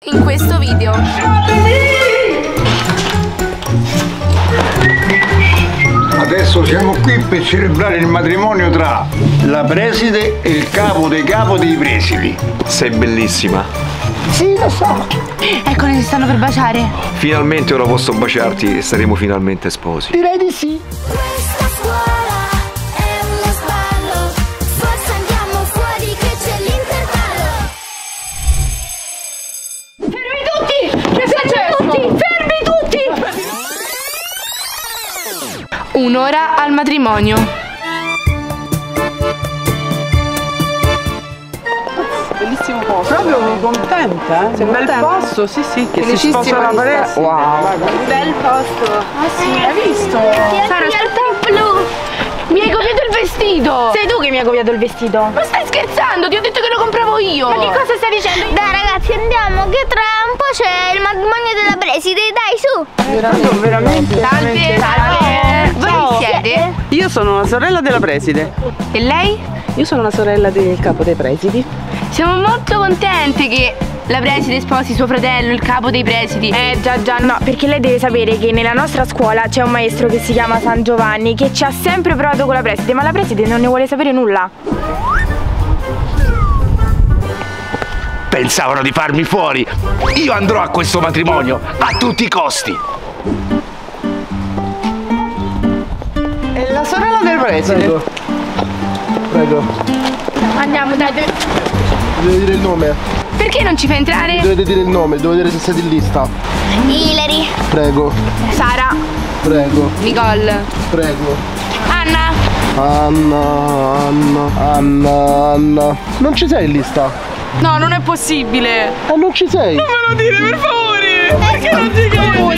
in questo video. Adesso siamo qui per celebrare il matrimonio tra la preside e il capo dei presidi. Sei bellissima. Sì, lo so. Eccoli, si stanno per baciare. Finalmente ora posso baciarti e saremo finalmente sposi. Direi di sì. Questa scuola è uno sballo, forse andiamo fuori che c'è l'intervallo. Fermi tutti! Che è successo? Fermi tutti! Un'ora al matrimonio. Bellissimo posto. Proprio contenta, eh? Sei un bel posto, sì, che si sposa la preside. Wow. Bel posto. Ah sì, hai visto? Sara, aspetta. Blu. Mi hai copiato il vestito. Sei tu che mi hai copiato il vestito. Ma stai scherzando? Ti ho detto che lo compravo io. Ma che cosa stai dicendo? Dai ragazzi, andiamo che tra un po' c'è il matrimonio della preside, dai su. Veramente. Salve. Voi chi siete? Io sono la sorella della preside. E lei? Io sono la sorella del capo dei presidi. Siamo molto contente che la preside sposi suo fratello, il capo dei presidi. Già, no, perché lei deve sapere che nella nostra scuola c'è un maestro che si chiama San Giovanni che ci ha sempre provato con la preside, ma la preside non ne vuole sapere nulla. Pensavano di farmi fuori. Io andrò a questo matrimonio a tutti i costi. È la sorella del preside. Prego. Andiamo, dai. Dovete dire il nome. Perché non ci fa entrare? Dovete dire il nome, dovete dire se siete in lista. Hilary. Prego. Sara. Prego. Nicole. Prego. Anna. Anna. Non ci sei in lista? No, non è possibile. Non ci sei. Non me lo dire, per favore. Perché non ti credo?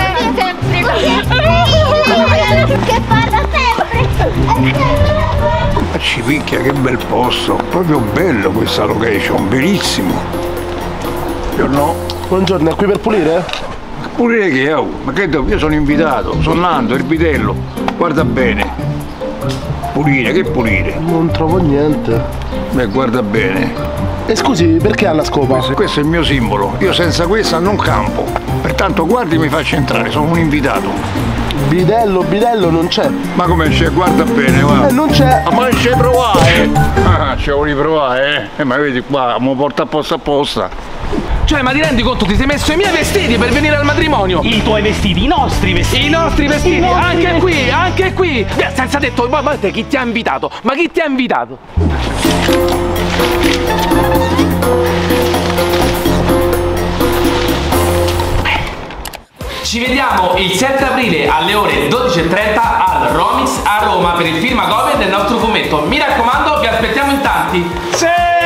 Che parla sempre. Ci picchia, che bel posto. Proprio bello questa location, bellissimo. Io no. Buongiorno, è qui per pulire? Pulire che ma che devo? Io sono invitato, sono Nando, il bidello. Guarda bene. Pulire, che pulire? Non trovo niente. Beh, guarda bene. E scusi, perché ha la scopa? Questo è il mio simbolo. Io senza questa non campo. Pertanto guardi, mi faccia entrare, sono un invitato. Bidello non c'è. Ma come c'è? Guarda bene, guarda. Non c'è. Ma non c'è provare. Ci vuoi provare, ma vedi qua, mi porta apposta. Cioè, ma ti rendi conto? Ti sei messo i miei vestiti per venire al matrimonio? I tuoi vestiti, i nostri vestiti. I nostri vestiti, anche qui. Beh, senza detto, ma te chi ti ha invitato? Ma chi ti ha invitato? Ci vediamo il 7 aprile alle ore 12:30 al Romix a Roma per il film a copia del nostro fumetto. Mi raccomando, vi aspettiamo in tanti. Sì!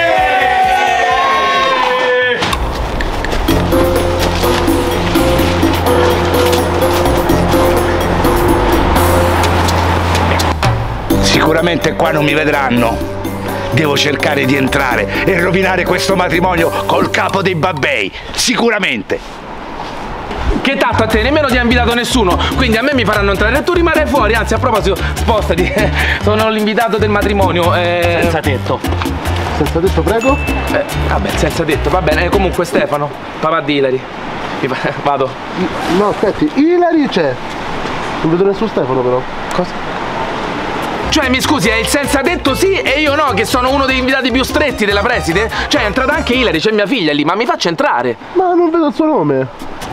Sicuramente qua non mi vedranno. Devo cercare di entrare e rovinare questo matrimonio col capo dei babbei. Sicuramente. Che tanto a te nemmeno ti ha invitato nessuno, quindi a me mi faranno entrare e tu rimarrai fuori. Anzi, a proposito, spostati. Sono l'invitato del matrimonio. Senza tetto. Senza tetto, prego? Vabbè, senza tetto, va bene. Comunque Stefano, papà di Hilary. Vado. No, aspetti, Hilary c'è. Non vedo nessun Stefano però. Cosa? Cioè, mi scusi, è il senza tetto sì e io no, che sono uno degli invitati più stretti della preside? Cioè, è entrata anche Hilary, c'è mia figlia lì, ma mi faccia entrare. Ma non vedo il suo nome.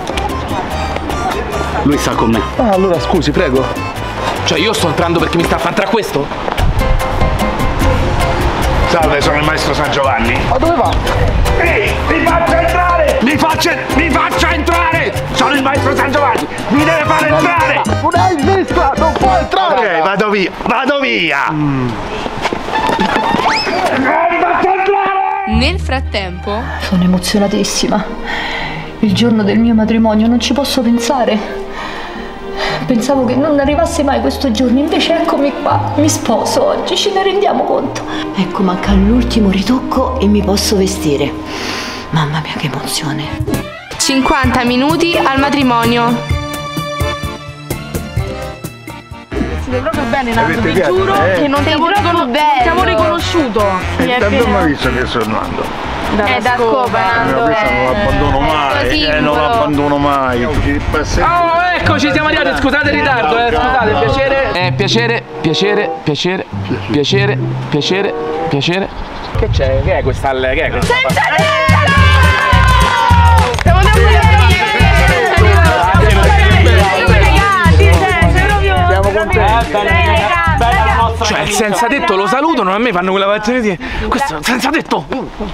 Lui sta con me. Ah, allora scusi, prego. Cioè, io sto entrando perché mi sta a fare tra questo? Salve, sono il maestro San Giovanni. Ma dove va? Ehi, mi faccia entrare! Mi faccia entrare! Sono il maestro San Giovanni! Mi deve fare entrare! Non è in lista, non può entrare! Ok, vado via! Nel frattempo, sono emozionatissima. Il giorno del mio matrimonio non ci posso pensare. Pensavo che non arrivasse mai questo giorno, invece eccomi qua, mi sposo oggi, ce ne rendiamo conto. Ecco, manca l'ultimo ritocco e mi posso vestire. Mamma mia, che emozione. 50 minuti al matrimonio. Siete proprio bene, Nando, Avete vi piace? giuro che non siamo riconosciuto. Non mi ha visto che sono Nando. Da scopa, Nando. Questa non l'abbandono mai. abbandono mai. Oh, eccoci, siamo arrivati, scusate il ritardo, scusate, piacere. Piacere. Che c'è? Che è questa? Che è questa? Senza dirlo! Siamo Cioè, il senza tetto lo salutano, a me fanno quella faccia di questo senza tetto.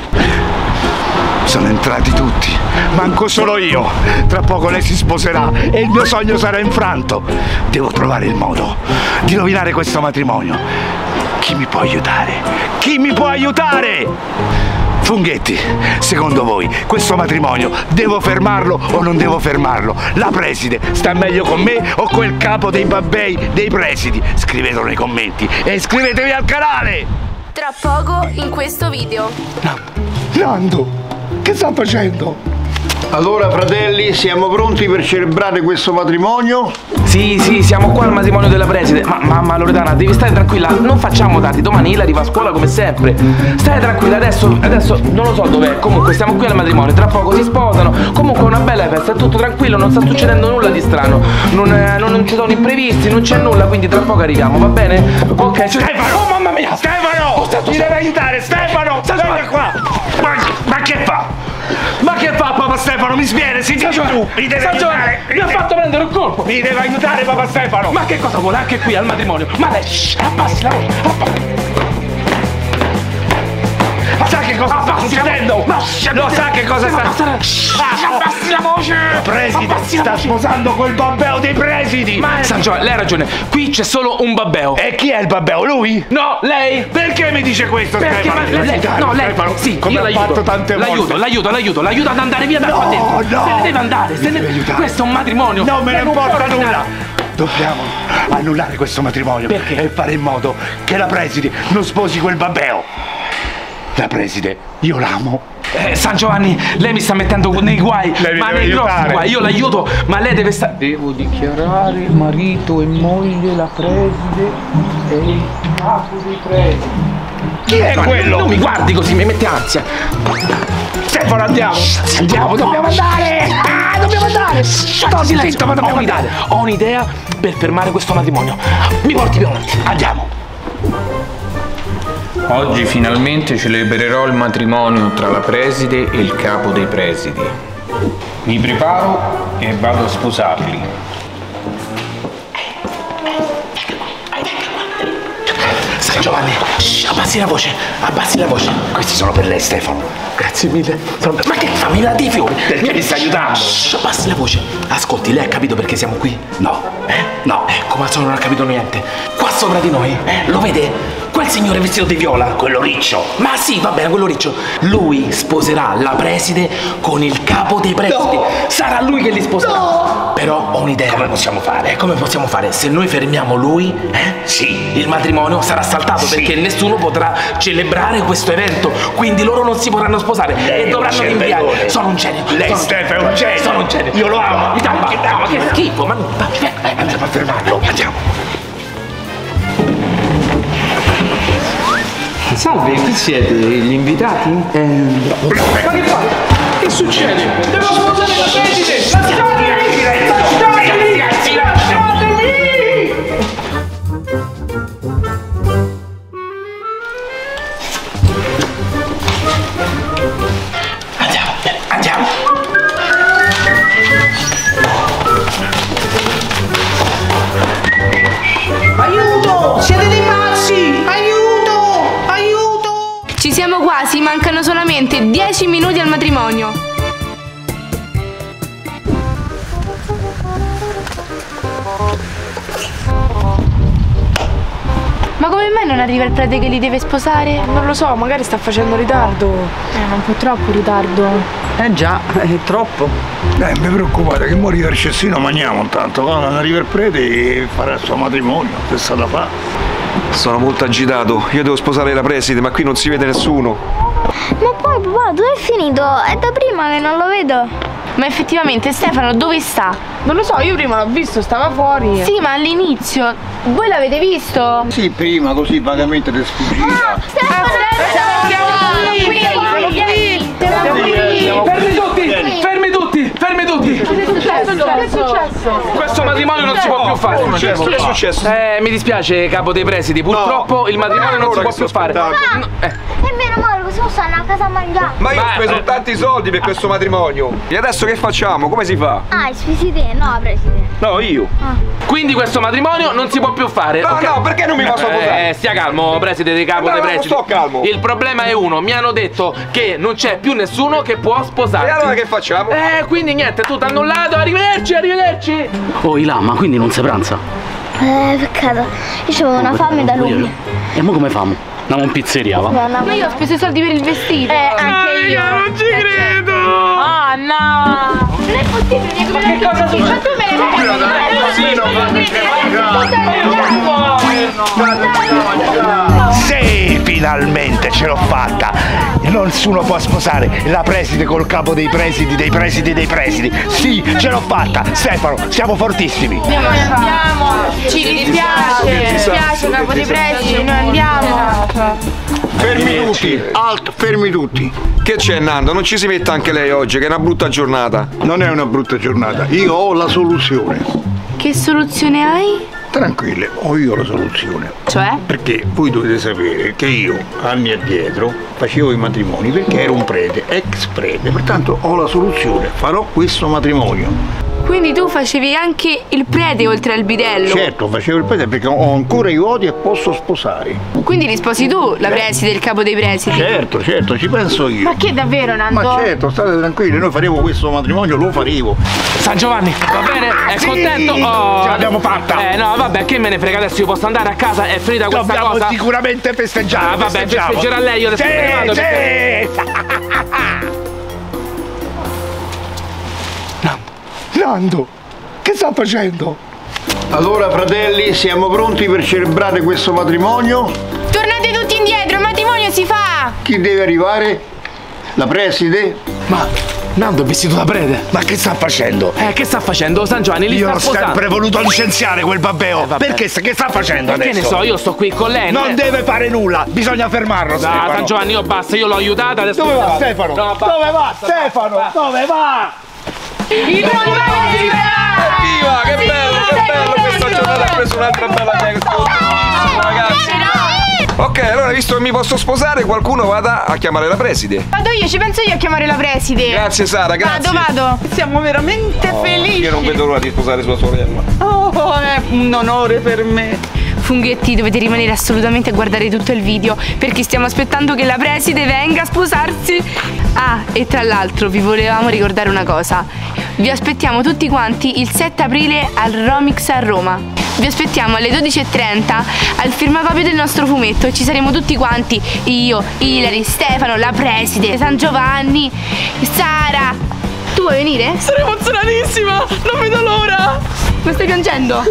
Sono entrati tutti, manco solo io. Tra poco lei si sposerà e il mio sogno sarà infranto. Devo trovare il modo di rovinare questo matrimonio. Chi mi può aiutare? Chi mi può aiutare? Funghetti, secondo voi questo matrimonio devo fermarlo o non devo fermarlo? La preside sta meglio con me o quel capo dei babbei dei presidi? Scrivetelo nei commenti e iscrivetevi al canale! Tra poco in questo video. Nando, che sta facendo? Allora fratelli, siamo pronti per celebrare questo matrimonio? Sì, siamo qua al matrimonio della preside. Ma mamma Loredana, devi stare tranquilla, non facciamo tardi, domani Ilari va a scuola come sempre. Stai tranquilla, adesso non lo so dov'è. Comunque stiamo qui al matrimonio, tra poco si sposano. Comunque è una bella festa, è tutto tranquillo, non sta succedendo nulla di strano. Non ci sono imprevisti, non c'è nulla, quindi tra poco arriviamo, va bene? Ok, Stefano! Oh mamma mia! Stefano! Mi deve aiutare, Stefano! Vieni qua! Ma che fa? Ma che fa Papa Stefano? Mi spieghi, si dice tu! Mi deve aiutare! Mi ha fatto prendere un colpo! Mi deve aiutare Papa Stefano! Ma che cosa vuole anche qui al matrimonio? Ma lei, abbassi la voce! Sa che cosa sta succedendo? Lo sa che cosa sta succedendo? Abbassi la voce! Preside sta sposando quel babbeo dei presidi! San Giovanni, lei ha ragione, qui c'è solo un babbeo. E chi è il babbeo? Lui? No, lei! Perché mi dice questo, Perché? Stefano? Lei, sì, come l'ha fatto tante volte. L'aiuto ad andare via da qua dentro. No! Se ne deve andare, questo è un matrimonio. Non me ne importa nulla! Dobbiamo annullare questo matrimonio. Perché? E fare in modo che la preside non sposi quel babbeo. La preside, io l'amo. San Giovanni, lei mi sta mettendo nei guai, ma nei grossi guai, io l'aiuto, ma lei deve stare. Devo dichiarare marito e moglie, la preside e il capo dei presidi. Chi è quello? Non mi guardi così, mi mette ansia. Stefano, andiamo! Dobbiamo andare! Dobbiamo andare! Sto zitto, ma dobbiamo andare. Ho un'idea per fermare questo matrimonio. Mi porti più avanti. Andiamo. Oggi finalmente celebrerò il matrimonio tra la preside e il capo dei presidi. Mi preparo e vado a sposarli. San Giovanni, abbassi la voce, abbassi la voce. Questi sono per lei, Stefano. Grazie mille. Ma che fammi dare dei fiori? Perché mi sta aiutando? Abbassi la voce. Ascolti, lei ha capito perché siamo qui? No. No. Come al solito non ha capito niente. Qua sopra di noi, lo vede? Quel signore vestito di viola? Quello riccio. Ma sì, va bene, quello riccio. Lui sposerà la preside con il capo dei presidi. No. Sarà lui che li sposerà. No. Però ho un'idea. Come possiamo fare? Come possiamo fare? Se noi fermiamo lui, sì, il matrimonio sarà saltato, sì, perché nessuno potrà celebrare questo evento. Quindi loro non si potranno sposare e dovranno rinviare. Sono un genio. Lei, Stefano, è un genio. Sono un genio. Io lo amo. Ma che schifo. Ma andiamo a fermarlo. Andiamo. Salve, chi siete? Gli invitati? Ma che fate? Che succede? Devo sposare la preside! Lasciatemi! Andiamo! Aiuto! Siete dei pazzi! Ci siamo quasi, mancano solamente 10 minuti al matrimonio. Ma come mai non arriva il prete che li deve sposare? Non lo so, magari sta facendo ritardo. Un po' troppo ritardo. Già, è troppo. Non vi preoccupate che morire al cestino mangiamo intanto. Quando arriva il prete e farà il suo matrimonio, che sta da fare. Sono molto agitato. Io devo sposare la preside, ma qui non si vede nessuno. Ma poi papà, dove è finito? È da prima che non lo vedo. Ma effettivamente Stefano dove sta? Non lo so, io prima l'ho visto, stava fuori. Sì, ma all'inizio. Voi l'avete visto? Sì, prima così vagamente ti sfuggita. Stefano! Fermi tutti! Fermi tutti! Che è successo? Questo matrimonio non si può più fare. Che è successo? Mi dispiace, capo dei presidi. Purtroppo il matrimonio non si può più fare. È vero, amore, così stanno a casa a mangiare. Ma io ho speso tanti soldi per questo matrimonio. E adesso che facciamo? Come si fa? Ah, spesi te? No, preside. No, io. Quindi questo matrimonio non si può più fare. No, no, perché non mi posso sposare? Stia calmo, preside dei capo dei presidi. Non sto calmo. Il problema è uno, mi hanno detto che non c'è più nessuno che può sposarsi. E allora che facciamo? Quindi niente, tutto annullato, arrivederci, arrivederci. Oh, Ilà, ma quindi non si pranza? Peccato. Io avevo una fame da luglio. E mo come famo? Andiamo in pizzeria, va? Ma io ho speso i soldi per il vestito. Anche io. Non ci credo. Oh no. Non è possibile, Ma che cosa succede? Ma tu me Sì, finalmente ce l'ho fatta! Nessuno può sposare la preside col capo dei presidi, dei presidi, dei presidi! Sì, ce l'ho fatta! Stefano, siamo fortissimi! Andiamo. Ci dispiace, capo dei presidi, noi andiamo. Fermi tutti, alt, fermi tutti. Che c'è, Nando? Non ci si metta anche lei oggi, che è una brutta giornata. Non è una brutta giornata, io ho la soluzione. Che soluzione hai? Tranquille, ho io la soluzione. Cioè? Perché voi dovete sapere che io, anni addietro, facevo i matrimoni perché ero un prete, ex prete. Pertanto ho la soluzione, farò questo matrimonio. Quindi tu facevi anche il prete oltre al bidello? Certo, facevo il prete perché ho ancora i voti e posso sposare. Quindi li sposi tu, la preside, il capo dei presidi? Certo, certo, ci penso io. Ma che davvero, Nando? Ma certo, state tranquilli, noi faremo questo matrimonio, lo faremo. San Giovanni, va bene? È contento? Oh. Ce l'abbiamo fatta! No, vabbè, che me ne frega, adesso io posso andare a casa, è finita questa Dobbiamo cosa. sicuramente festeggiare. Vabbè, festeggerà lei, io adesso me ne vado. Nando, che sta facendo? Allora, fratelli, siamo pronti per celebrare questo matrimonio? Tornate tutti indietro, il matrimonio si fa! Chi deve arrivare? La preside? Ma Nando è vestito da prete. Ma che sta facendo? Che sta facendo? San Giovanni li Io sta ho sposando. sempre voluto licenziare quel babbeo. Perché che sta facendo adesso? Che ne so, io sto qui con lei. Non deve fare nulla, bisogna fermarlo, Stefano. San Giovanni, io basta, io l'ho aiutata, adesso. Dove va Stefano? No, Dove va Stefano? Dove va? Il matrimonio si fa! Evviva, che bello, questa giornata ha preso un'altra bella piega. Ragazzi. Ok, allora visto che mi posso sposare, qualcuno vada a chiamare la preside. Vado io, ci penso io a chiamare la preside. Grazie Sara, grazie. Vado. Siamo veramente felici. Io non vedo l'ora di sposare sua sorella. Oh, è un onore per me. Funghetti, dovete rimanere assolutamente a guardare tutto il video perché stiamo aspettando che la preside venga a sposarsi. Ah, e tra l'altro vi volevamo ricordare una cosa. Vi aspettiamo tutti quanti il 7 aprile al Romix a Roma. Vi aspettiamo alle 12:30 al firmacopio del nostro fumetto e ci saremo tutti quanti. Io, Ilari, Stefano, la preside, San Giovanni, Sara. Tu vuoi venire? Sono emozionatissima, non vedo l'ora. Ma stai piangendo? Ma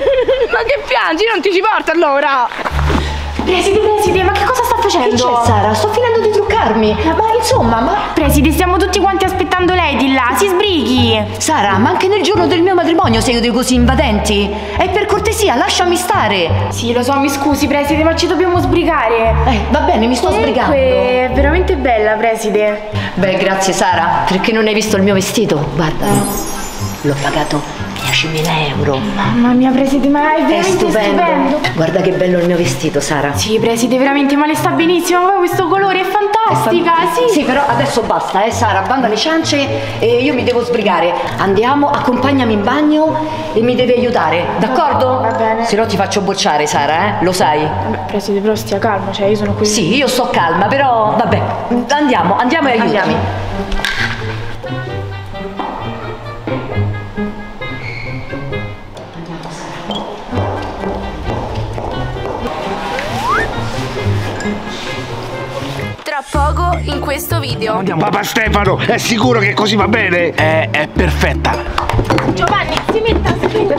che piangi? Non ti ci porto allora! Preside, ma che cosa sta facendo? Che c'è, Sara? Sto finendo di truccarmi. Ma insomma, Preside, stiamo tutti quanti aspettando lei di là, si sbrighi. Sara, ma anche nel giorno del mio matrimonio siete così invadenti? E per cortesia, lasciami stare. Sì, lo so, mi scusi, preside, ma ci dobbiamo sbrigare. Va bene, mi sto sbrigando. È veramente bella, preside. Beh, grazie Sara, perché non hai visto il mio vestito? Guarda, l'ho pagato 10.000 euro. Mamma mia, preside, ma è veramente stupendo. Guarda che bello il mio vestito, Sara. Sì, preside, veramente, ma le sta benissimo. Ma poi questo colore è fantastica, sì. Sì, però adesso basta, Sara, banda le ciance e io mi devo sbrigare. Andiamo, accompagnami in bagno e mi devi aiutare, d'accordo? Va bene. Se no ti faccio bocciare, Sara, lo sai? Vabbè, preside, però stia calma, cioè io sono qui. Sì, io sto calma, però vabbè, andiamo e aiutami. Tra poco in questo video. Papà Stefano, è sicuro che così va bene? È perfetta. Giovanni, si metta.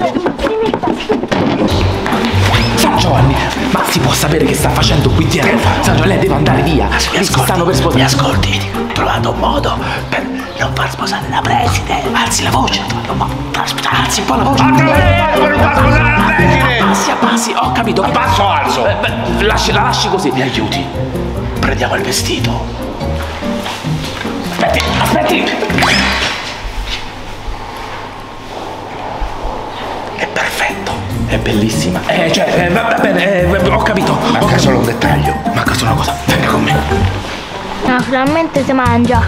San Giovanni, ma si può sapere che sta facendo qui dietro? San Giovanni, lei deve andare via. Stanno per sposare. Mi ascolti, ho trovato un modo per non far sposare la preside. Alzi la voce, alzi un po' la voce. Per non far sposare la preside! Abbassi, ho capito. Abbasso, alzo. La lasci così. Mi aiuti? Prendiamo il vestito. Aspetti. È bellissima. Va bene, ho capito. Manca solo un dettaglio. Manca solo una cosa. Venga con me. No, finalmente si mangia.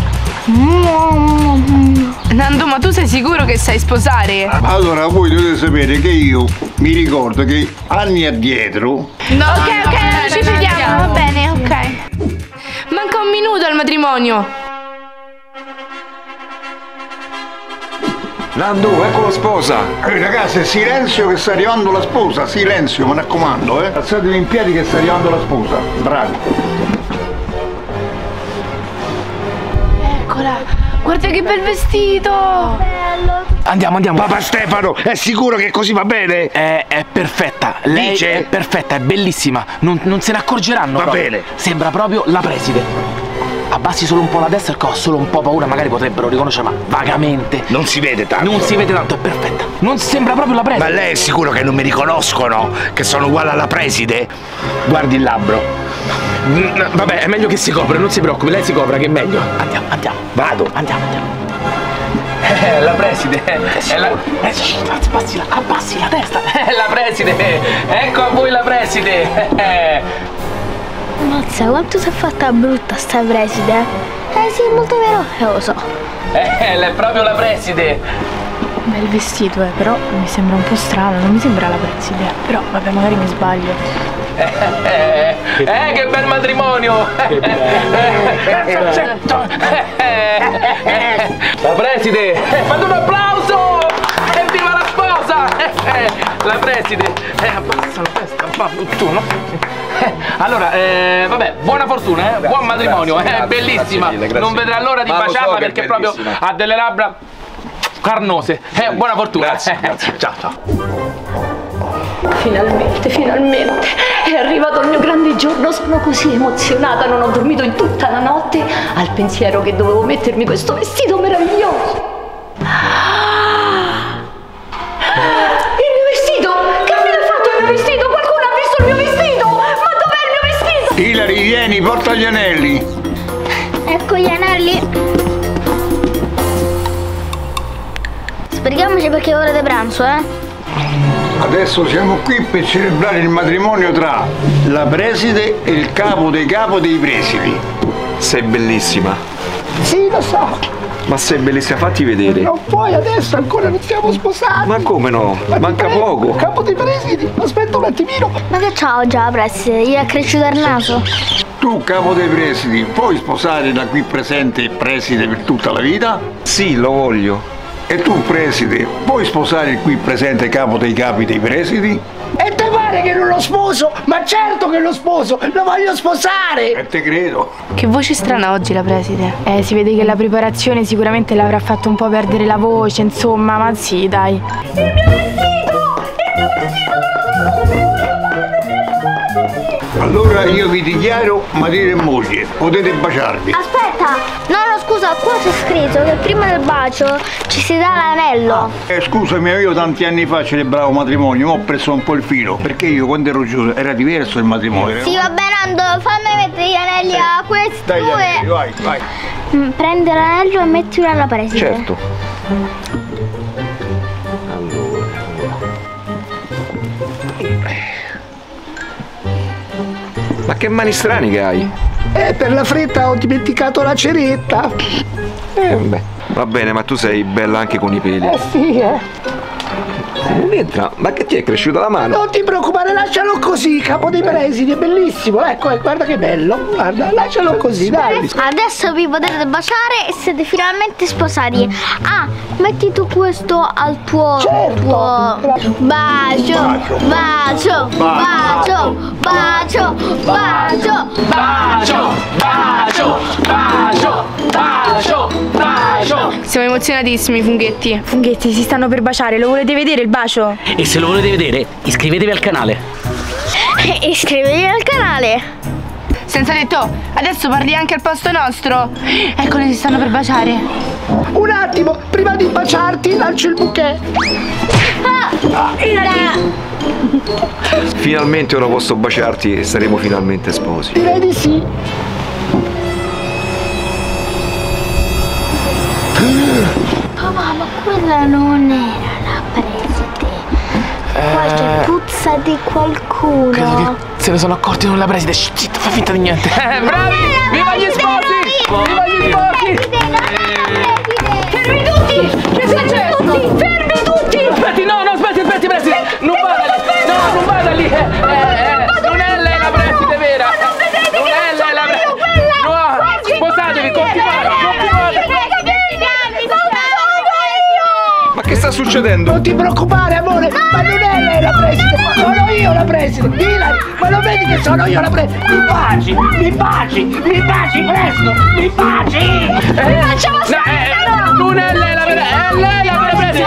Nando, ma tu sei sicuro che sai sposare? Allora, voi dovete sapere che io mi ricordo che anni addietro... No, ok, ci fidiamo, va bene, ok. Manca un minuto al matrimonio. Nando, ecco la sposa. Ragazzi, silenzio che sta arrivando la sposa, silenzio, mi raccomando, alzatevi in piedi che sta arrivando la sposa. Bravi. Eccola, guarda che bel vestito. Bello. Andiamo. Papà Stefano, è sicuro che così va bene? È perfetta. Lei Dice? è perfetta, è bellissima. Non se ne accorgeranno. Va proprio. bene. Sembra proprio la preside. Abbassi solo un po' la destra che ho solo un po' paura, magari potrebbero riconoscerla, ma vagamente. Non si vede tanto. Non si vede tanto, è perfetta. Non sembra proprio la preside. Ma lei è sicuro che non mi riconoscono? Che sono uguale alla preside? Guardi il labbro. Vabbè, è meglio che si copra, non si preoccupi, lei si copra che è meglio. Andiamo. Vado. Andiamo. La preside. Abbassi la testa. La preside. Ecco a voi la preside. Mazza, quanto si è fatta brutta sta preside? Sì, molto vero, lo so. È proprio la preside. Bel vestito, però mi sembra un po' strano, non mi sembra la preside. Però vabbè, magari mi sbaglio. Che bel matrimonio! Perfetto! La preside! Fate un applauso! Evviva la sposa! La preside! Abbassa la testa, tu no? Allora, vabbè, buona fortuna, buon matrimonio, è bellissima! Non vedrà l'ora di baciarla perché proprio ha delle labbra carnose. Buona fortuna! Grazie. Ciao. Finalmente, è arrivato il mio grande giorno, sono così emozionata, non ho dormito in tutta la notte al pensiero che dovevo mettermi questo vestito meraviglioso. Il mio vestito! Che fine ha fatto il mio vestito? Qualcuno ha visto il mio vestito? Ma dov'è il mio vestito? Ilari, vieni, porta gli anelli. Ecco gli anelli. Sbrigamoci perché è ora di pranzo, Adesso siamo qui per celebrare il matrimonio tra la preside e il capo dei presidi. Sei bellissima. Sì, lo so. Ma sei bellissima, fatti vedere. Non puoi adesso, ancora non siamo sposati. Ma come no? Manca poco. Capo dei presidi, aspetta un attimino. Ma che c'ha già la preside? Gli è cresciuto il naso? Tu, capo dei presidi, puoi sposare la qui presente preside per tutta la vita? Sì, lo voglio. E tu, preside, puoi sposare il qui presente capo dei capi dei presidi? E te pare che non lo sposo? Ma certo che lo sposo, lo voglio sposare! E te credo. Che voce strana oggi la preside. Si vede che la preparazione sicuramente l'avrà fatto un po' perdere la voce, insomma, ma sì, dai. Il mio vestito! Allora io vi dichiaro marito e moglie, potete baciarvi. Aspetta! No, scusa, qua c'è scritto che prima del bacio ci si dà l'anello. Scusami, io tanti anni fa celebravo matrimonio, ma ho preso un po' il filo, perché io quando ero giovane era diverso il matrimonio. Sì, va bene, Ando, fammi mettere gli anelli a questi Dai, due. anelli, vai. Prendi l'anello e mettilo alla preside. Certo. Ma che mani strane che hai? Per la fretta ho dimenticato la ceretta. Beh, va bene, ma tu sei bella anche con i peli. Sì, Non entra, ma che ti è cresciuta la mano? Non ti preoccupare, lascialo così, capo dei presidi, è bellissimo. Ecco, guarda che bello. Guarda, lascialo così, dai. Adesso vi potete baciare e siete finalmente sposati. Metti tu questo al tuo... Certo. Bacio, bacio, bacio, bacio, bacio, bacio. Siamo emozionatissimi, funghetti. Funghetti, si stanno per baciare, lo volete vedere il bacio? E se lo volete vedere, iscrivetevi al canale. Iscrivetevi al canale. Senza detto, adesso parli anche al posto nostro. Eccoli, si stanno per baciare. Un attimo, prima di baciarti lancio il bouquet. Finalmente ora posso baciarti e saremo finalmente sposi. Direi di sì. Papà, ma quella non era la preside. Qua casa di qualcuno. Credo che se ne sono accorti con la preside. Zitto, fai finta di niente. Bravi! Viva gli sposi! Viva gli sposi! Fermi tutti! Che è successo? Fermi tutti! Aspetti, no, aspetti, preside! Non vada lì! No, non vada lì! Non è lei la preside vera! Non è lei la preside! No! Sposatevi, continuate! Ma che sta succedendo? Non ti preoccupare, amore, ma non è lei la preside, sono io la preside. Hilary, ma lo vedi che sono io la preside? Mi baci, presto, mi baci! Facciamo stare! Non è lei la preside, è lei la preside!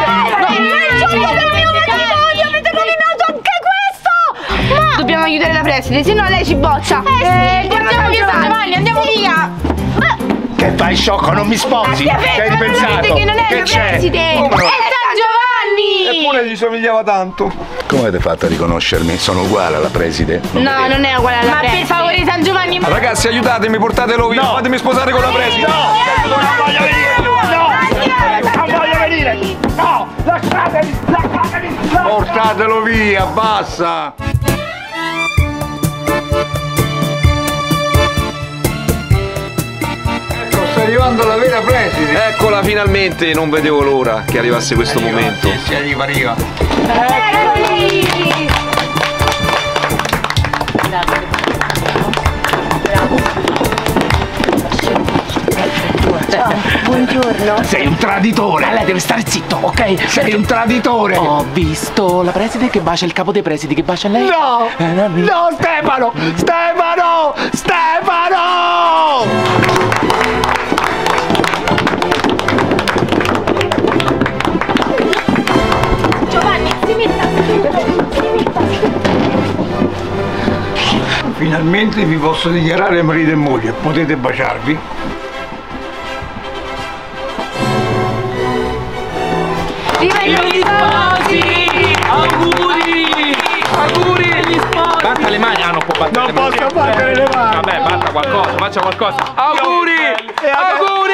Avete rovinato anche questo! Dobbiamo aiutare la preside, se no lei ci boccia. Sì, portiamo via San Giovanni, andiamo via! Che fai, sciocco? Non mi sposi! Che hai ripensato? Che non è Che la c'è? preside! È San Giovanni! Eppure gli somigliava tanto. Come avete fatto a riconoscermi? Sono uguale alla preside? No, non è uguale alla Ma preside. per favore San Giovanni, ma... Ragazzi, aiutatemi, portatelo via, fatemi sposare con la preside. Non voglio venire! Non voglio venire! No! Lasciatemi! Portatelo via, basta! Ecco, sta arrivando la vera preside. Eccola finalmente, non vedevo l'ora che arrivasse questo momento. Sì, arriva. Buongiorno. Sei un traditore! Lei deve stare zitto, ok? Sei un traditore! Ho visto la preside che bacia il capo dei presidi, che bacia lei? No! No, Stefano! Giovanni, si metta. Finalmente vi posso dichiarare marito e moglie, potete baciarvi? Viva gli sposi! Auguri! Auguri agli sposi! Batta le mani! Ah, non può battere Non posso battere le mani! Vabbè, batta qualcosa, faccia qualcosa! Auguri! Auguri!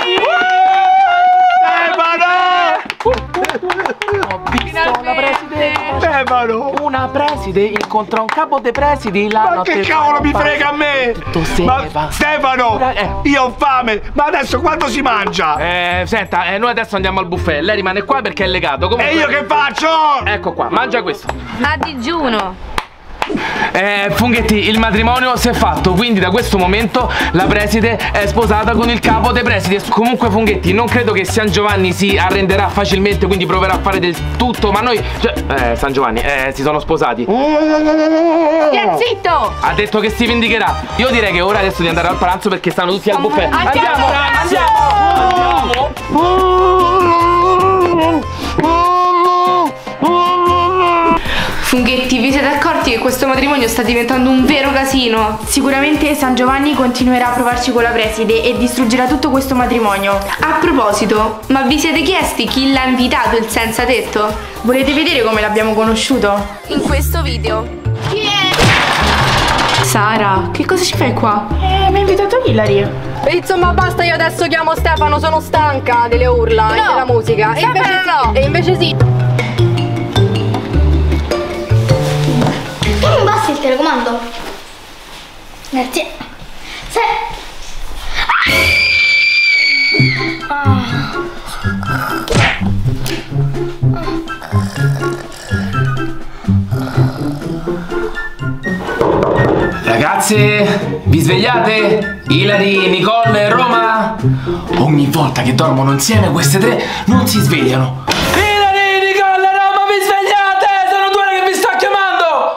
Ho visto la preside! Stefano! Una preside incontra un capo dei presidi la Ma notte che cavolo mi frega a me? Tutto se Ma ne va. Stefano! Io ho fame! Ma adesso quando si mangia? Senta, noi adesso andiamo al buffet. Lei rimane qua perché è legato. Comunque... E io che faccio? Ecco qua, mangia questo. A digiuno. Funghetti, il matrimonio si è fatto, quindi da questo momento la preside è sposata con il capo dei presidi. Comunque Funghetti, non credo che San Giovanni si arrenderà facilmente, quindi proverà a fare del tutto. Ma noi, cioè, San Giovanni, si sono sposati. Stia zitto! Ha detto che si vendicherà. Io direi che è ora adesso di andare al pranzo perché stanno tutti al buffet. Andiamo! Funghetti, vi siete accorti che questo matrimonio sta diventando un vero casino? Sicuramente San Giovanni continuerà a provarci con la preside e distruggerà tutto questo matrimonio. A proposito, ma vi siete chiesti chi l'ha invitato il senza tetto? Volete vedere come l'abbiamo conosciuto? In questo video. Chi è? Sara, che cosa ci fai qua? Mi ha invitato Hilary. Insomma basta, io adesso chiamo Stefano, sono stanca delle urla e della musica. E invece sì. Non basta il telecomando. Grazie. Ragazze, vi svegliate? Hilary, Nicole e Roma? Ogni volta che dormono insieme queste tre non si svegliano. Hilary, Nicole e Roma, vi svegliate? Sono due che vi sto chiamando!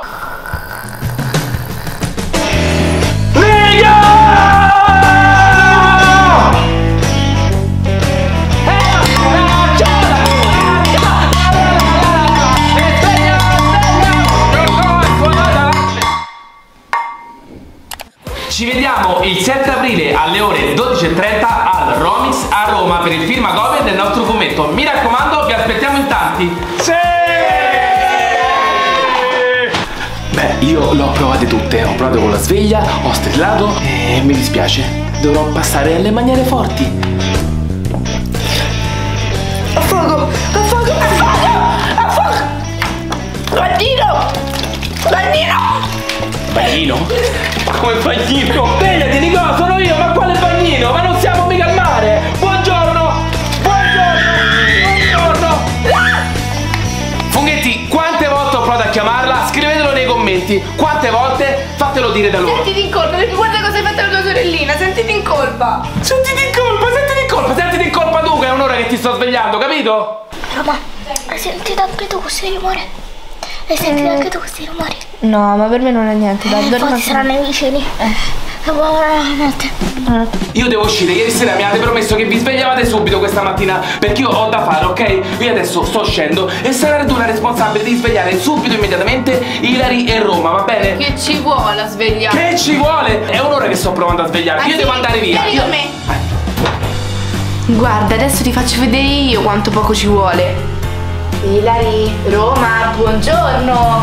Ci vediamo il 7 aprile alle ore 12:30 al Romix a Roma per il film a copia del nostro fumetto. Mi raccomando, vi aspettiamo in tanti. Sì! Beh, io le ho provate tutte. Ho provato con la sveglia, ho strillato e mi dispiace. Dovrò passare alle maniere forti. A fuoco! A fuoco! A fuoco! A fuoco! Addio! come bagnino. Svegliati Nicola, sono io, ma quale bagnino? Ma non siamo mica al mare. Buongiorno. Funghetti, quante volte ho provato a chiamarla? Scrivetelo nei commenti. Quante volte? Fatelo dire da loro. Sentiti in colpa, perché guarda cosa hai fatto alla tua sorellina. Sentiti in colpa. Sentiti in colpa tu, che è un'ora che ti sto svegliando, capito? Roma, hai sentito anche tu questi rumori? Hai sentito anche tu questi rumori? No, ma per me non è niente, dai, Forse saranno i vicini. Buonanotte. Io devo uscire, ieri sera mi avete promesso che vi svegliavate subito questa mattina, perché io ho da fare, ok? Io adesso sto scendo e sarai tu la responsabile di svegliare subito, immediatamente, Ilari e Roma, va bene? Che ci vuole a svegliare? Che ci vuole? È un'ora che sto provando a svegliarmi, io devo andare via. Vieni con me. Guarda, adesso ti faccio vedere io quanto poco ci vuole. Ilari, Roma, buongiorno.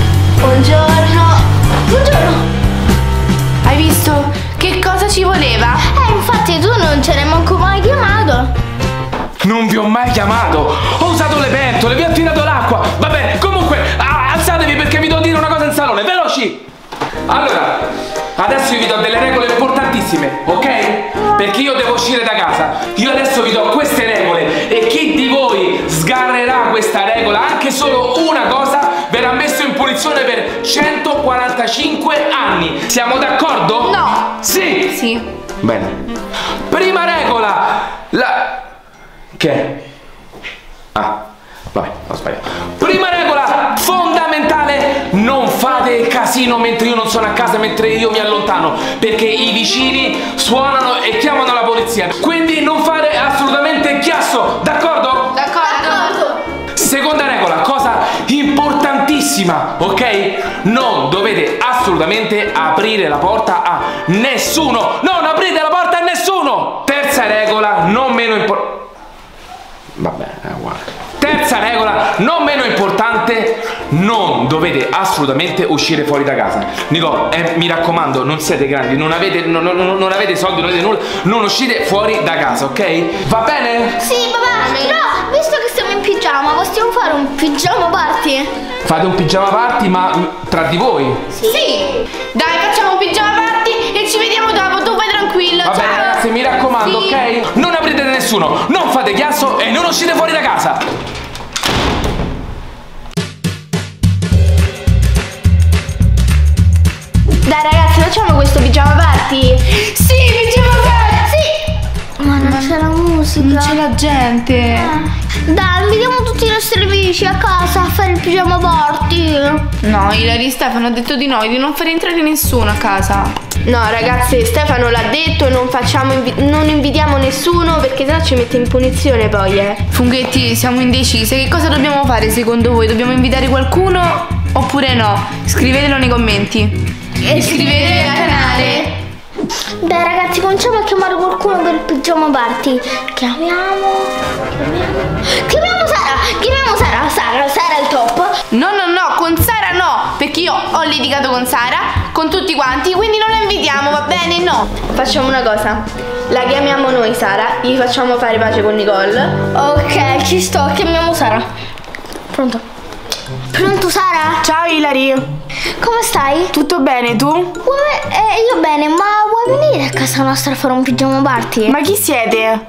Buongiorno. Hai visto? Che cosa ci voleva? Infatti tu non ce l'hai manco mai chiamato. Non vi ho mai chiamato, ho usato le pentole, vi ho tirato l'acqua. Vabbè, comunque, alzatevi perché vi devo dire una cosa in salone, veloci. Allora, adesso io vi do delle regole importantissime, ok? Perché io devo uscire da casa. Io adesso vi do queste regole e chi di voi sgarrerà questa regola, anche solo una cosa, verrà messo in punizione per 145 anni. Siamo d'accordo? No. Sì. Sì. Bene. Prima regola. Che? Vabbè, ho sbagliato. Prima regola fondamentale: non fate casino mentre io non sono a casa, mentre io mi allontano, perché i vicini suonano e chiamano la polizia. Quindi non fare assolutamente chiasso, d'accordo? D'accordo. Seconda regola, cosa importantissima, ok? Non dovete assolutamente aprire la porta a nessuno. Non aprite la porta a nessuno. Terza regola, non meno importante. Vabbè, è uguale. Terza regola, non meno importante: non dovete assolutamente uscire fuori da casa. Nico, mi raccomando, non siete grandi, non avete soldi, non avete nulla, non uscite fuori da casa, ok? Va bene? Sì, papà, però visto che siamo in pigiama, possiamo fare un pigiama party? Fate un pigiama party, ma tra di voi? Sì. Dai, facciamo un pigiama party e ci vediamo dopo, tu vai tranquillo. Vabbè, ciao. ragazzi, mi raccomando, Sì. ok? Non aprite nessuno, non fate chiasso e non uscite fuori da casa. Dai ragazzi, facciamo questo pigiama party? Sì, pigiama party. Sì. Ma non c'è la musica. Non c'è la gente. Dai, invitiamo tutti i nostri amici a casa a fare il pigiama party. No, Ilari e Stefano ha detto di non fare entrare nessuno a casa. No ragazzi, Stefano l'ha detto, non invitiamo nessuno perché sennò ci mette in punizione poi, Funghetti, siamo indecise. Che cosa dobbiamo fare secondo voi? Dobbiamo invitare qualcuno oppure no? Scrivetelo nei commenti. E iscrivetevi al canale. Dai ragazzi, cominciamo a chiamare qualcuno per il pigiama party. Chiamiamo Sara. Sara è il top. No, con Sara no, perché io ho litigato con Sara, con tutti quanti, quindi non la invitiamo, va bene? No. Facciamo una cosa, la chiamiamo noi Sara, gli facciamo fare pace con Nicole. Ok, ci sto, chiamiamo Sara. Pronto Sara? Ciao Ilari. Come stai? Tutto bene, tu? Io bene, ma vuoi venire a casa nostra a fare un pigiama party? Ma chi siete?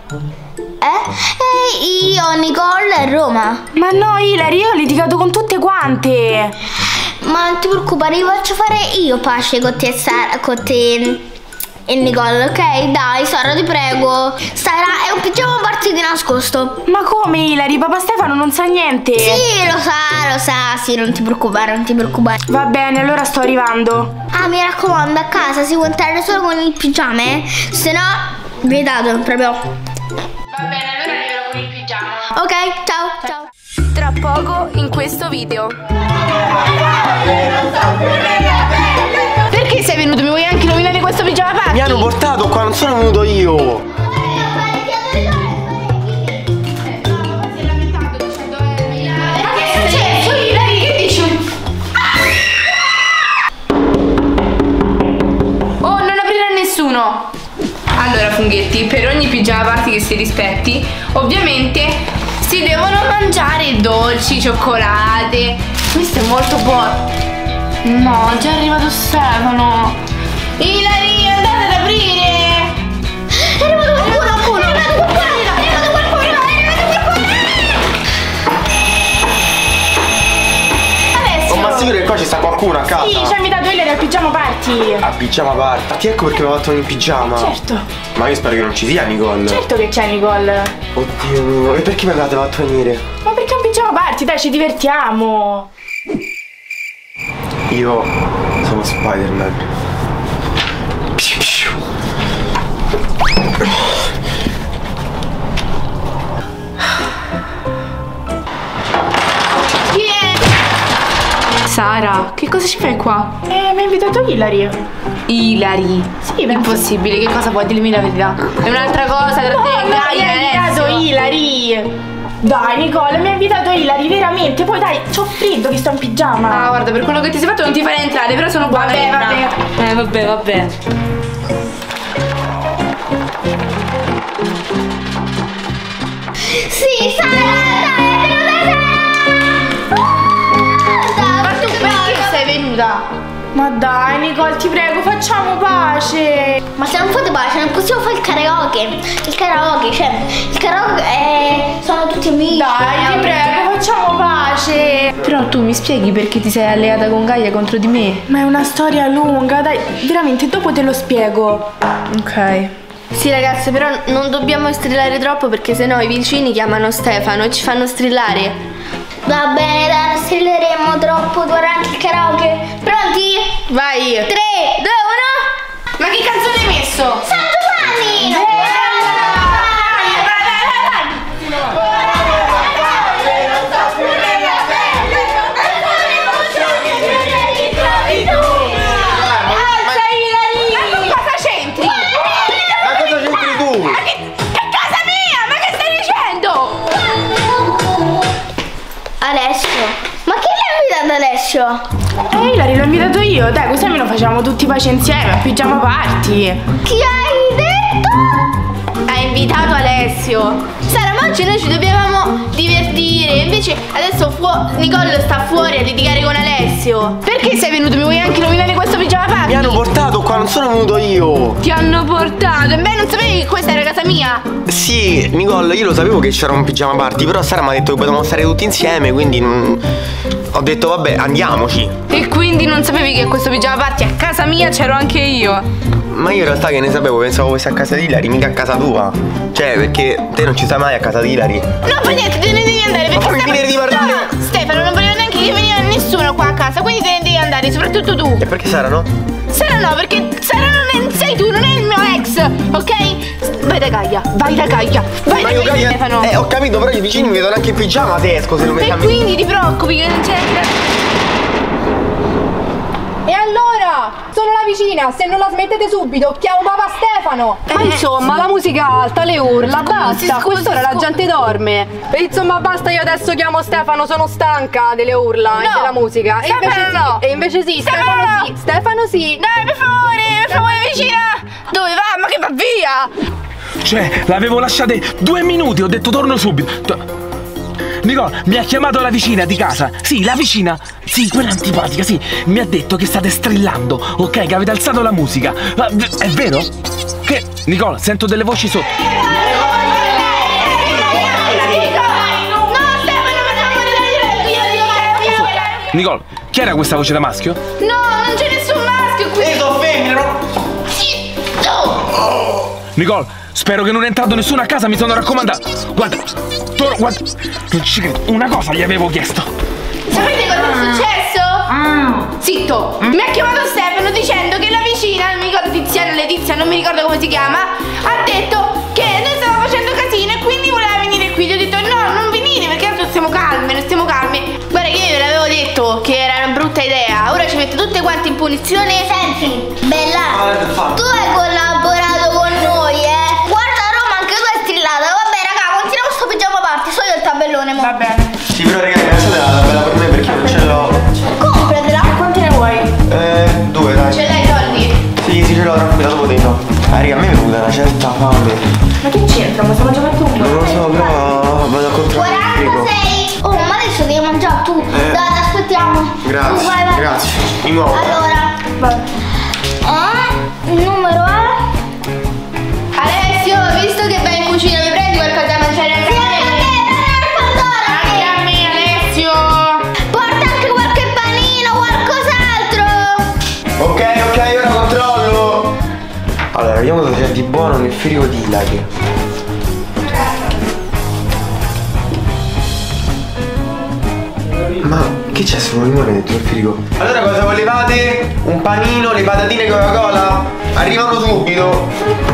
Io, Nicole e Roma. Ma no Ilari, io ho litigato con tutte quante. Ma non ti preoccupare, io faccio fare io pace con te, Sara, con te e Nicole, ok? Dai Sara, ti prego. Sara, è un pigiama party di nascosto. Ma come Ilari? Papà Stefano non sa niente. Sì, lo sa, sì, non ti preoccupare. Va bene, allora sto arrivando. Ah, mi raccomando, a casa si può entrare solo con il pigiama, se no, vietato proprio. Va bene, allora arriverò con il pigiama. Ok, ciao. Tra poco in questo video. Perché sei venuto? Mi vuoi anche nominare questo pigiama party? Mi hanno portato qua, non sono venuto io. Oh, non aprire a nessuno. Allora Funghetti, per ogni pigiama party che si rispetti, ovviamente si devono mangiare dolci, cioccolate. Questo è molto buono. No, è già arrivato Stefano. Ilari, andate ad aprire! È arrivato qualcuno! Oh, ma sicuro che qua ci sta qualcuno a casa? Sì, ci ha invitato Ilari al pigiama party! A pigiama party? Ecco perché mi ha fatto in pigiama? Certo! Ma io spero che non ci sia Nicole! Certo che c'è Nicole! Oddio mio, e perché mi avete fatto venire? Ma perché è un pigiama party, dai, ci divertiamo! Io sono Spider-Man. Sara, che cosa ci fai qua? Mi ha invitato Ilari. Ilari? Sì, impossibile, che cosa vuoi? Dimmi la verità. È un'altra cosa tra te e Gaia. Mi ha invitato Ilari. Dai Nicole, mi ha invitato Ilari, veramente. Poi dai, c'ho freddo che sto in pigiama. Ah, guarda, per quello che ti sei fatto non ti farei entrare, però sono buona. Vabbè. Sì, Sara! Ma dai Nicole, ti prego, facciamo pace. Ma se non fate pace non possiamo fare il karaoke. Il karaoke sono tutti amici. Dai, ti prego, facciamo pace. Però tu mi spieghi perché ti sei alleata con Gaia contro di me? Ma è una storia lunga, dai, veramente dopo te lo spiego. Ok. Sì ragazze, però non dobbiamo strillare troppo perché sennò i vicini chiamano Stefano e ci fanno strillare. Va bene, dai, non strilleremo troppo durante il karaoke. Pronti? Vai! 3, 2, 1. Ma che canzone hai messo? San Giovanni! Alessio, ma chi l'ha invitato Alessio? Ilari, l'ho invitato io, dai, così almeno facciamo tutti pace insieme, a pigiama party. Chi hai detto? Ha invitato Alessio. Sara, ma oggi noi ci dovevamo divertire, invece adesso Nicole sta fuori a litigare con Alessio. Perché sei venuto? Mi vuoi anche nominare questo pigiama party? Mi hanno portato qua, non sono venuto io. Ti hanno portato? E beh, non sapevi che questa era casa mia? Sì, Nicole, io lo sapevo che c'era un pigiama party, però Sara mi ha detto che potevamo stare tutti insieme, quindi ho detto vabbè, andiamoci. E quindi non sapevi che questo pigiama party a casa mia c'ero anche io? Ma io in realtà che ne sapevo, pensavo fosse a casa di Ilari, mica a casa tua. Cioè, perché te non ci stai mai a casa di Ilari. No, per niente, te ne devi andare. Ma fammi finire di parlare. No, Stefano, non voleva neanche che veniva nessuno qua a casa, quindi te ne devi andare, soprattutto tu. E perché Sara no? Sara no, perché Sara non sei tu, non è il mio ex, ok? Vai da Gaia, vai da Gaia, vai da Gaia, Stefano. Ho capito, però i vicini mi vedono anche in pigiama, te esco se non mi chiami. E quindi ti preoccupi che non c'è. E allora? Sono la vicina, se non la smettete subito chiamo papà Stefano. Ma insomma, la musica alta, le urla, basta. A quest'ora la gente dorme. E insomma, basta, io adesso chiamo Stefano, sono stanca delle urla e della musica. E invece sì, Stefano sì. Stefano sì. Dai, per favore, vicina. Dove va? Ma che va via? Cioè, l'avevo lasciate 2 minuti, ho detto torno subito. Nicole, mi ha chiamato la vicina di casa. Sì, la vicina. Sì, quella antipatica, sì. Mi ha detto che state strillando, ok? Che avete alzato la musica. È vero? Che? Nicole, sento delle voci sotto. Nicole, chi era questa voce da maschio? No, non c'è nessun maschio qui. Sono femmina. Nicole, spero che non è entrato nessuno a casa, mi sono raccomandato. Guarda, guarda, non ci credo, una cosa gli avevo chiesto. Sapete cosa è successo? Zitto! Mi ha chiamato Stefano dicendo che la vicina, non mi ricordo Tiziana, Letizia, non mi ricordo come si chiama, ha detto che noi stavamo facendo casino e quindi voleva venire qui. Gli ho detto no, non venire perché adesso stiamo calme, non stiamo calmi. Guarda che io ve l'avevo detto che era una brutta idea. Ora ci mette tutte quante in punizione. Senti, Bella, tu hai collaborato con noi, Guarda Roma, anche tu hai strillato. Vabbè raga, continuiamo sto pigiama party, so io il tabellone, mo. Va bene. Sì, però ragazzi, pensate alla bella per me perché io non ce l'ho. Compratela. Quanti ne vuoi? 2, dai. Ce l'hai i soldi? Sì, ce l'ho, tranquilla, dopo te no. Raga, a me mi è venuta una certa fame. Ma che c'entra? Ma stiamo già fatto un po'. Non lo so, però vado a controllare. 46. Oh, ma adesso devi mangiare tu. Dai, aspettiamo. Grazie, Vai. grazie. Di nuovo. Allora. Vai. buono nel frigo di Ilari. Ma che c'è solo limone dentro il frigo? Allora cosa volevate? Un panino, le patatine Coca-Cola? Arrivano subito.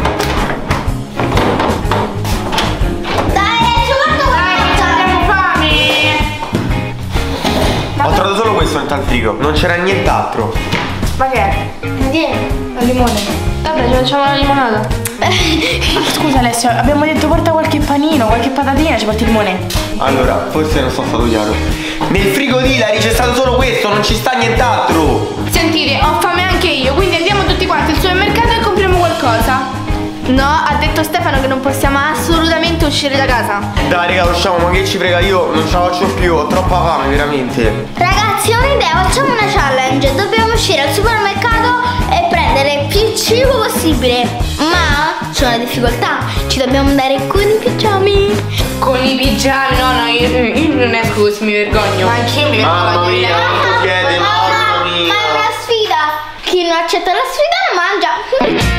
Ho trovato solo questo dentro al frigo, non c'era nient'altro. Ma che è? Vieni, al limone. Vabbè, ci facciamo la limonata. Scusa Alessio, abbiamo detto porta qualche panino, qualche patatina, ci porti il limone. Allora, forse non sono stato chiaro. Nel frigo di Ilari c'è stato solo questo, non ci sta nient'altro. Sentite, ho fame anche io, quindi andiamo tutti quanti al supermercato e compriamo qualcosa. No, ha detto Stefano che non possiamo assolutamente uscire da casa. Dai raga, usciamo, ma che ci frega, io non ce la faccio più, ho troppa fame, veramente. Ragazzi, ho un'idea, facciamo una challenge. Dobbiamo uscire al supermercato e prendere più cibo possibile. Ma c'è una difficoltà, ci dobbiamo andare con i pigiami. Con i pigiami? No, io non esco così, mi vergogno. Ma anch'io mi vergogno. Mamma mia, quanto chiede, mamma mia. Ma è una sfida. Chi non accetta la sfida non mangia.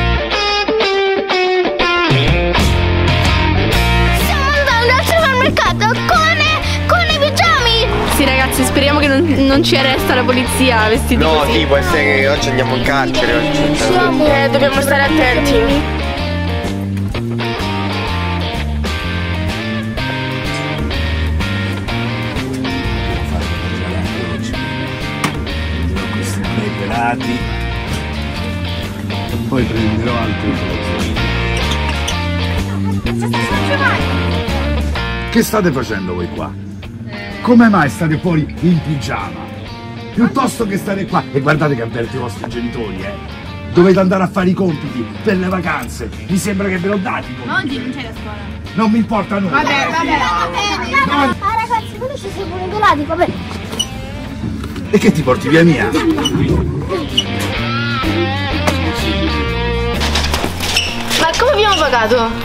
Con i pigiami. Sì ragazzi, speriamo che non ci arresta la polizia vestiti no, così. No, sì, può essere che oggi andiamo in carcere oggi. Dobbiamo stare attenti. Questi bei pelati. E poi prenderò altre cose. Che state facendo voi qua? Come mai state fuori in pigiama? Piuttosto che stare qua e guardate che avverto i vostri genitori, dovete andare a fare i compiti per le vacanze. Mi sembra che ve l'ho dati. Oggi non c'è la scuola. Non mi importa nulla. Vabbè. Ah ragazzi, quelli ci sono pure i pelati, vabbè. E che ti porti via mia? Ma come abbiamo pagato?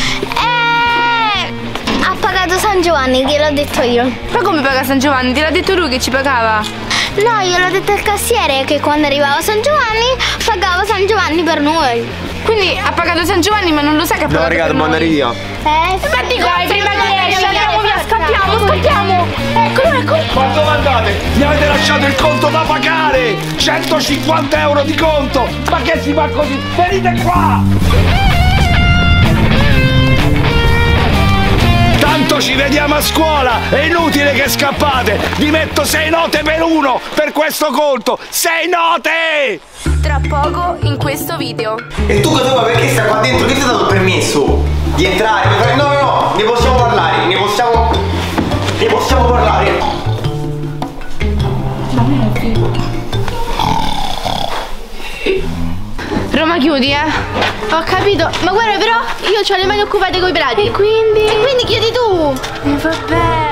Ha pagato San Giovanni, gliel'ho detto io. Ma come paga San Giovanni? Te l'ha detto lui che ci pagava? No, gliel'ho detto al cassiere che quando arrivava San Giovanni pagava San Giovanni per noi. Quindi ha pagato San Giovanni ma non lo sa che ha pagato no, raga, per dobbiamo andare via. Ma dico, prima che esce, andiamo via, scappiamo. Eccolo. Ma dove andate? Mi avete lasciato il conto da pagare! 150 euro di conto! Ma che si fa così? Venite qua! Tanto ci vediamo a scuola, è inutile che scappate! Vi metto 6 note per uno per questo conto! 6 note! Tra poco in questo video. E tu cosa vuoi? Perché stai qua dentro? Chi ti ha dato il permesso di entrare? No, ne possiamo parlare, ne possiamo parlare. Roma chiudi, Ho capito, ma guarda però io ho le mani occupate coi pelati. E quindi chiedi tu. Vabbè.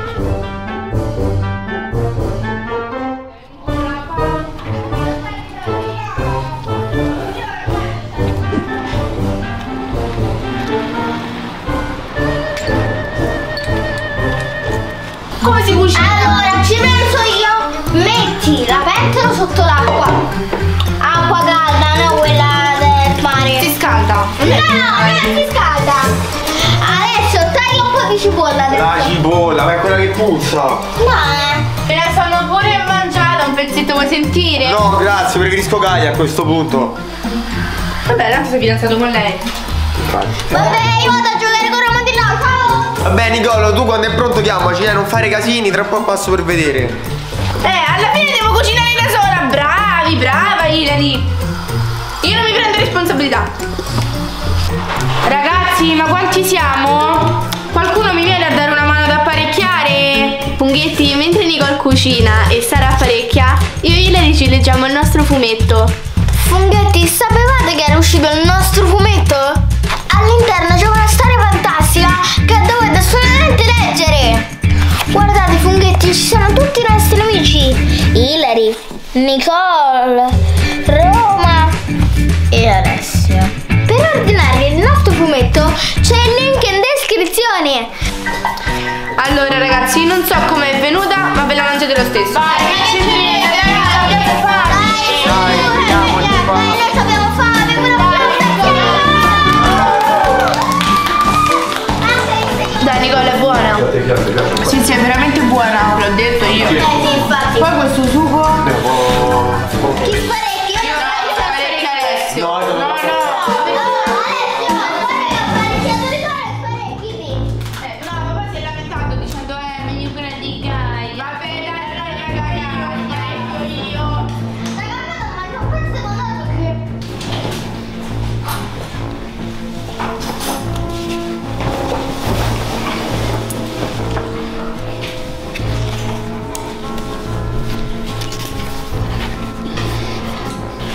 Come si cucina? Allora, ci penso io. Metti la pentola sotto l'acqua. Acqua calda, non quella del mare. Si scalda. No, non si scalda. Adesso taglia un po' di cipolla dentro. La cipolla, ma è quella che puzza. No, Me la sono pure mangiata, un pezzetto, vuoi sentire? No, grazie, preferisco Gaia a questo punto. Vabbè, tanto sei fidanzato con lei. vabbè, io vado a giocare con Ramondino, ciao. Vabbè Nicolo, tu quando è pronto chiamaci, non fare casini, tra poco passo per vedere. Alla fine devo cucinare da sola. Brava Ilari. Io non mi prendo responsabilità. Ragazzi, ma quanti siamo? Qualcuno mi viene a dare una mano ad apparecchiare? Funghetti, mentre Nicole cucina e Sara apparecchia, io e Ilari ci leggiamo il nostro fumetto. Funghetti, sapevate che era uscito il nostro fumetto? All'interno c'è una storia fantastica che dovete assolutamente leggere. Guardate Funghetti, ci sono tutti i nostri amici: Ilari, Nicole, Roma e Alessio. Per ordinare il nostro fumetto c'è il link in descrizione. Allora ragazzi, non so come è venuta, ma ve la mangiate lo stesso. Dai, noi abbiamo fame,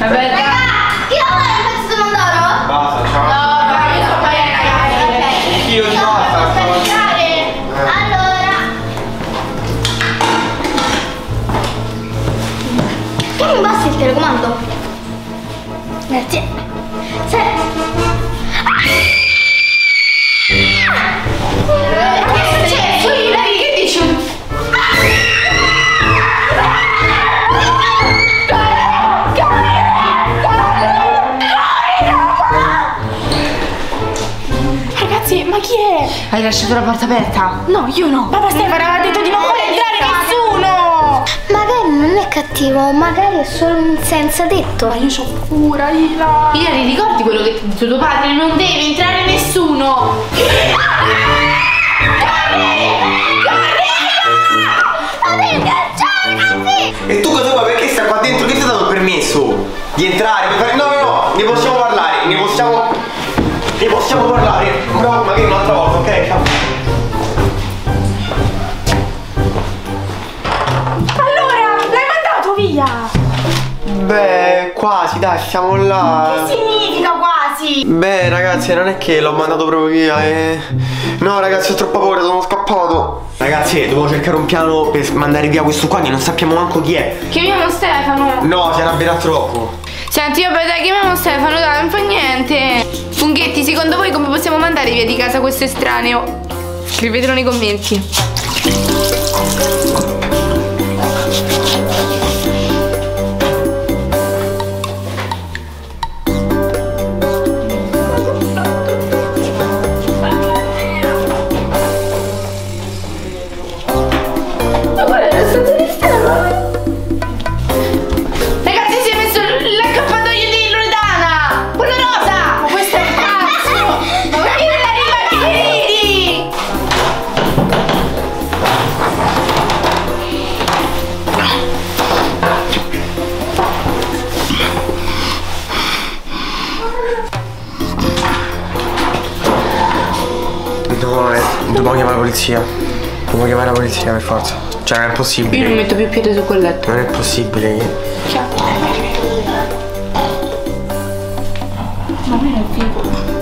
Vabbè, chi lo vuole il pezzo di pomodoro? Basta, ciao. No, io sto bene, ragazzi. Io di basta. Allora. Che mi basta il telecomando? Grazie. Che è successo? Che dici? Ragazzi, ma chi è? Hai lasciato la porta aperta? No, io no. Papà Stefano aveva detto di non far entrare nessuno. Magari non è cattivo, magari è solo un senza tetto. Ma io c'ho paura, Ila. Ila, ti ricordi quello che ti ha detto tuo padre? Non deve entrare nessuno. E tu cosa vuoi? Perché stai qua dentro? Chi ti ha dato il permesso di entrare? No, ne possiamo parlare, ne possiamo parlare, però magari un'altra volta, ok? Ciao. Allora, l'hai mandato via? Beh, quasi, dai, siamo là. Che significa quasi? Beh, ragazzi, non è che l'ho mandato proprio via, No, ragazzi, ho troppa paura, sono scappato. Ragazzi, dobbiamo cercare un piano per mandare via questo qua, che non sappiamo manco chi è. Chiamiamo Stefano. No, si arrabbierà troppo. Senti, vabbè, dai, chiamiamo Stefano, dai, non fa niente. Funghetti, secondo voi come possiamo mandare via di casa questo estraneo? Scrivetelo nei commenti. Dobbiamo chiamare la polizia. Dobbiamo chiamare la polizia per forza. Cioè, non è possibile. Io non metto più piede su quel letto. Non è possibile. Ma non è vivo.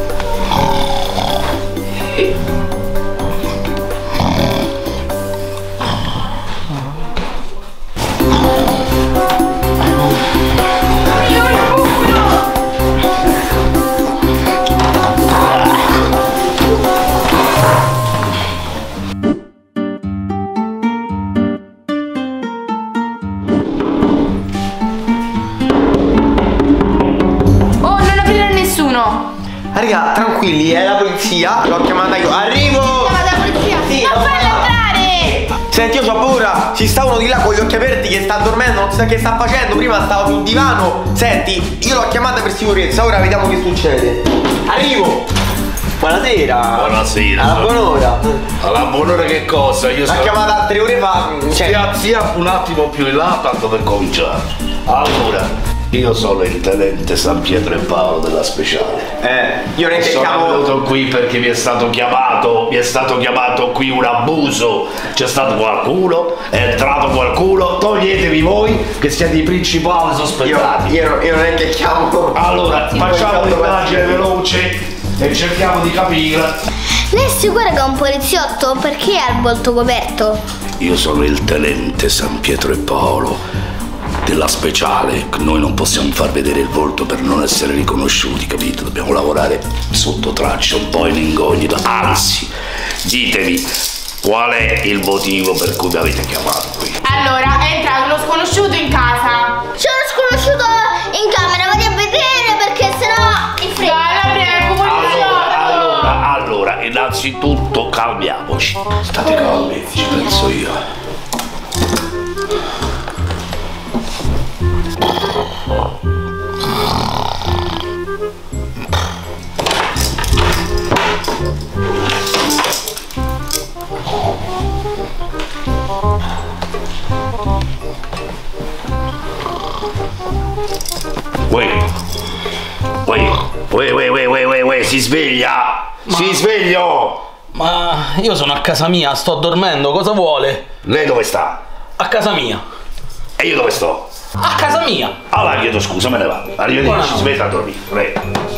Raga, tranquilli, è la polizia, l'ho chiamata io. Arrivo! Chiamata la polizia! Sì, non farlo entrare! Senti, io ho paura, ci sta uno di là con gli occhi aperti che sta dormendo, non sa che sta facendo, prima stava sul divano. Senti, io l'ho chiamata per sicurezza, ora vediamo che succede. Arrivo! Buonasera! Buonasera! Alla buon'ora! Alla buon'ora che cosa? Io l'ho chiamata 3 ore fa. Stia un attimo più in là, tanto per cominciare. Allora, io sono il tenente San Pietro e Paolo della Speciale. Io ne sono venuto qui perché mi è stato chiamato qui un abuso. C'è stato qualcuno, è entrato qualcuno, toglietevi voi che siete i principali sospettati. Io non è che chiamo. Allora, facciamo un'indagine veloce e cerchiamo di capire. Lei è sicura che è un poliziotto? Perché ha il volto coperto? Io sono il tenente San Pietro e Paolo della Speciale. Noi non possiamo far vedere il volto per non essere riconosciuti, capito? Dobbiamo lavorare sotto traccia, un po' in incognito. Anzi, ditemi qual è il motivo per cui mi avete chiamato qui. Allora, è entrato lo sconosciuto in casa. C'è uno sconosciuto in camera, vadi a vedere perché sennò in fretta. Dai, la prego, Allora, innanzitutto calmiamoci. State calmi, ci penso io. Si sveglia! Si sveglio! Ma io sono a casa mia, sto dormendo, cosa vuole? Lei dove sta? A casa mia. E io dove sto? A casa mia. Allora chiedo scusa, me ne vado. Arrivederci, si metta a dormire, prego.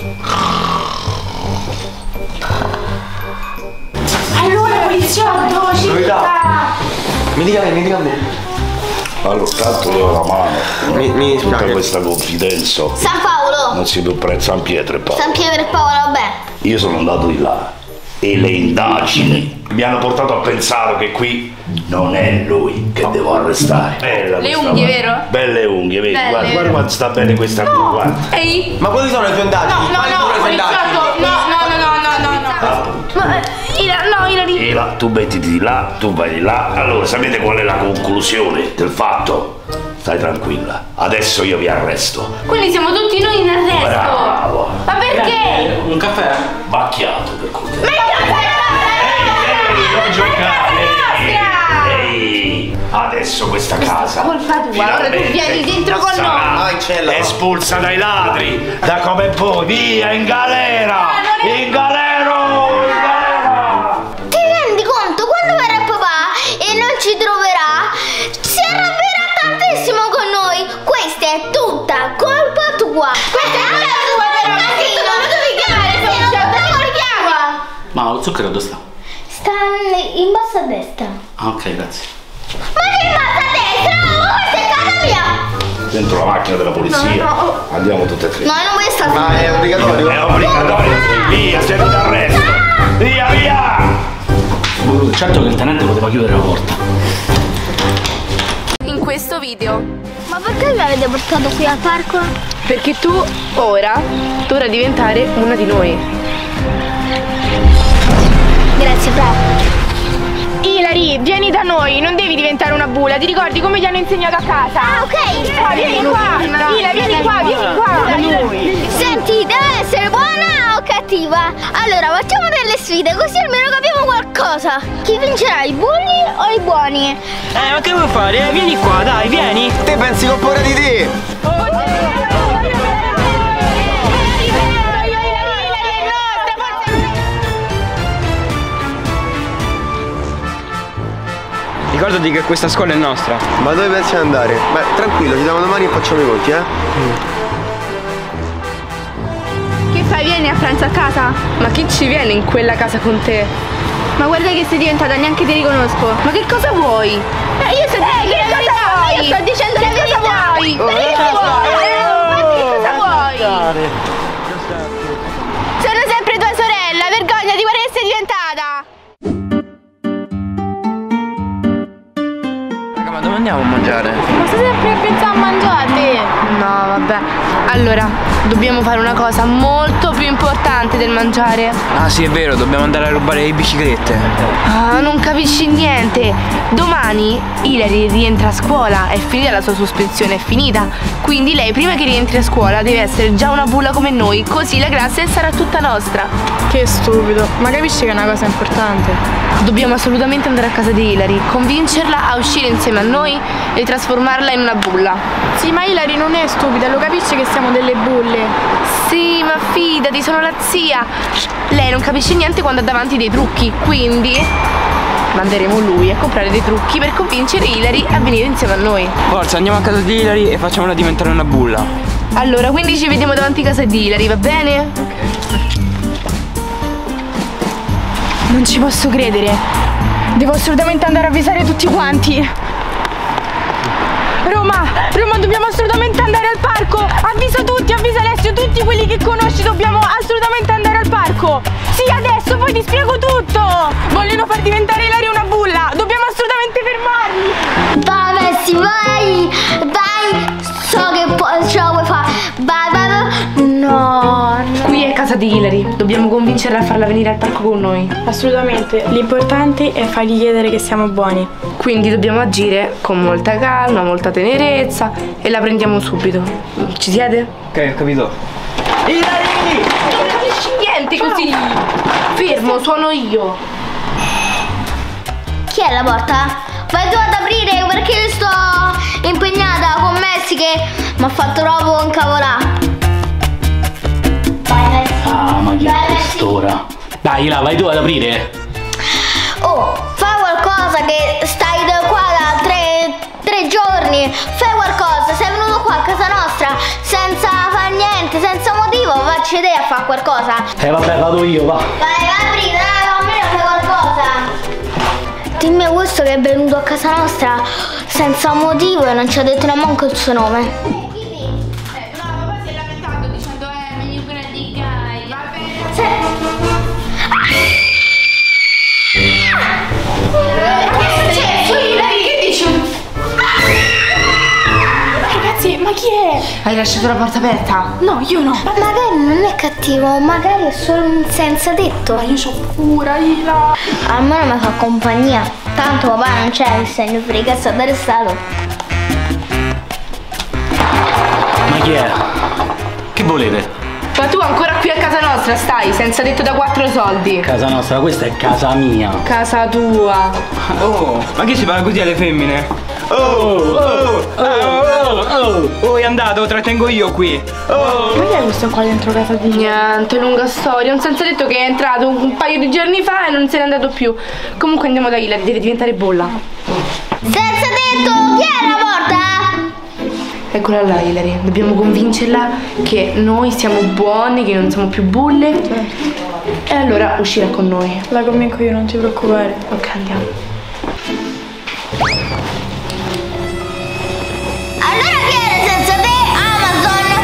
Allora, poliziotto, città. Mi dica a me. Allora, tanto io la mano. Mi tutta spiace. questa confidenza. San Paolo. Non si può prendere San Pietro e Paolo. San Pietro e Paolo, vabbè. Io sono andato di là e le indagini mi hanno portato a pensare che qui non è lui che devo arrestare. Bella Le questa unghie, mano. vero? Belle unghie, vedi? Belle. Guarda quanto sta bene questa qui, guarda. Ehi. Ma quali sono le tue indagini? No, poliziotto, no. Ma, Ilari. E là, tu mettiti di là, tu vai di là. Allora, sapete qual è la conclusione del fatto? Stai tranquilla, adesso io vi arresto. Quindi siamo tutti noi in arresto. Bravo. Ma perché? Un caffè? Macchiato per cortesia. Ma il caffè Non giocare! Ehi, adesso questa casa colpa tua, ora tu vieni dentro con noi. sarà espulsa dai ladri, da come voi, via in galera! In galero! In galera! Ti rendi conto? Quando verrà papà e non ci troverà, si arrabbierà tantissimo con noi. Questa è tutta colpa tua. Questa è colpa tua, però. Non lo devi chiamare, non lo chiama. Ma lo zucchero dove sta? Sta in basso a destra. Ah, ok, grazie. Ma che basso a destra? Ma questa è casa mia. Dentro la macchina della polizia. Andiamo tutte e tre. No, io non voglio stare. Ma è obbligatorio? È obbligatorio, via, siete d'arresto! Via, via! Certo che il tenente poteva chiudere la porta. In questo video. Ma perché mi avete portato qui al parco? Perché tu ora dovrà diventare una di noi. Grazie, bravo. Ilari, vieni da noi, non devi diventare una bulla, ti ricordi come ti hanno insegnato a casa? Ah, ok. Vieni qua, Ila, vieni qua. Senti, deve essere buona o cattiva? Allora, facciamo delle sfide, così almeno capiamo qualcosa. Chi vincerà, i bulli o i buoni? Ma che vuoi fare? Vieni qua, dai, vieni. Te pensi che ho paura di te? Ricordati che questa scuola è nostra. Ma dove pensi di andare? Beh, tranquillo, ci diamo domani e facciamo i conti, Che fai? Vieni a pranzo a casa? Ma chi ci viene in quella casa con te? Ma guarda che sei diventata, neanche ti riconosco. Ma che cosa vuoi? Io sto dicendo la verità. Vuoi? Ma che cosa vuoi? Sono sempre tua sorella, vergognati, guarda che sei diventata. Ma dove andiamo a mangiare? Ma stai sempre a pensare a mangiare? No, vabbè. Allora, dobbiamo fare una cosa molto più importante del mangiare. Ah sì, è vero, dobbiamo andare a rubare le biciclette. Ah, non capisci niente. Domani Ilari rientra a scuola, è finita la sua sospensione, è finita. Quindi lei prima che rientri a scuola deve essere già una bulla come noi, così la classe sarà tutta nostra. Che stupido, ma capisci che è una cosa importante? Dobbiamo assolutamente andare a casa di Ilari, convincerla a uscire insieme a noi e trasformarla in una bulla. Sì, ma Ilari non è stupida, lo capisci che siamo delle bulle? Sì, ma fidati, sono la zia. Lei non capisce niente quando ha davanti dei trucchi, quindi manderemo lui a comprare dei trucchi per convincere Ilari a venire insieme a noi. Forza, andiamo a casa di Ilari e facciamola diventare una bulla. Allora, quindi ci vediamo davanti a casa di Ilari, va bene? Ok. Non ci posso credere. Devo assolutamente andare a avvisare tutti quanti. Roma, dobbiamo assolutamente andare al parco. Avvisa tutti, avvisa Alessio, tutti quelli che conosci, dobbiamo assolutamente andare al parco. Sì, adesso, poi ti spiego tutto. Vogliono far diventare Ilaria una bulla. Dobbiamo assolutamente fermarli. Vai Messi, vai. So che ce la puoi fare. Vai. No. Qui è casa di Ilari, dobbiamo convincerla a farla venire al parco con noi. Assolutamente, l'importante è fargli chiedere che siamo buoni. Quindi dobbiamo agire con molta calma, molta tenerezza e la prendiamo subito. Ci siete? Ok, ho capito. Ilari! Non capisci niente così! Fermo, suono io. Chi è la porta? Vai tu ad aprire perché sto impegnata con Messi che mi ha fatto proprio incavolare. Vai Messi. Ah, ma che è quest'ora? Dai, là, vai tu ad aprire. Oh, fai qualcosa che stai da qua da tre giorni. Fai qualcosa, sei venuto darci idea a fare qualcosa. Vabbè, vado io, va. Vai, apri, dai, almeno fai qualcosa. Dimmi a questo che è venuto a casa nostra senza motivo e non ci ha detto nemmeno il suo nome. Ragazzi, ma chi è? Hai lasciato la porta aperta? No, io no. Ma magari non è cattivo, magari è solo un senza tetto. Ma io c'ho paura, Ila. Almeno mi fa compagnia. Tanto papà non c'è, il segno frega, sta arrestato. Ma chi è? Che volete? Ma tu ancora qui a casa nostra stai, senza tetto da 4 soldi. Casa nostra, questa è casa mia. Casa tua. Oh, ma che si parla così alle femmine? Oh, è andato, trattengo io qui. Ma che è questo qua dentro casa di niente, lunga storia. Un senza detto che è entrato un paio di giorni fa e non se n'è andato più. Comunque andiamo da Hilary, deve diventare bolla. Senza tetto, chi è la porta? Eccola là Hilary, dobbiamo convincerla che noi siamo buone, che non siamo più bulle. E allora uscirà con noi. La convinco io, non ti preoccupare. Ok, andiamo. Allora chi era senza te? Amazon.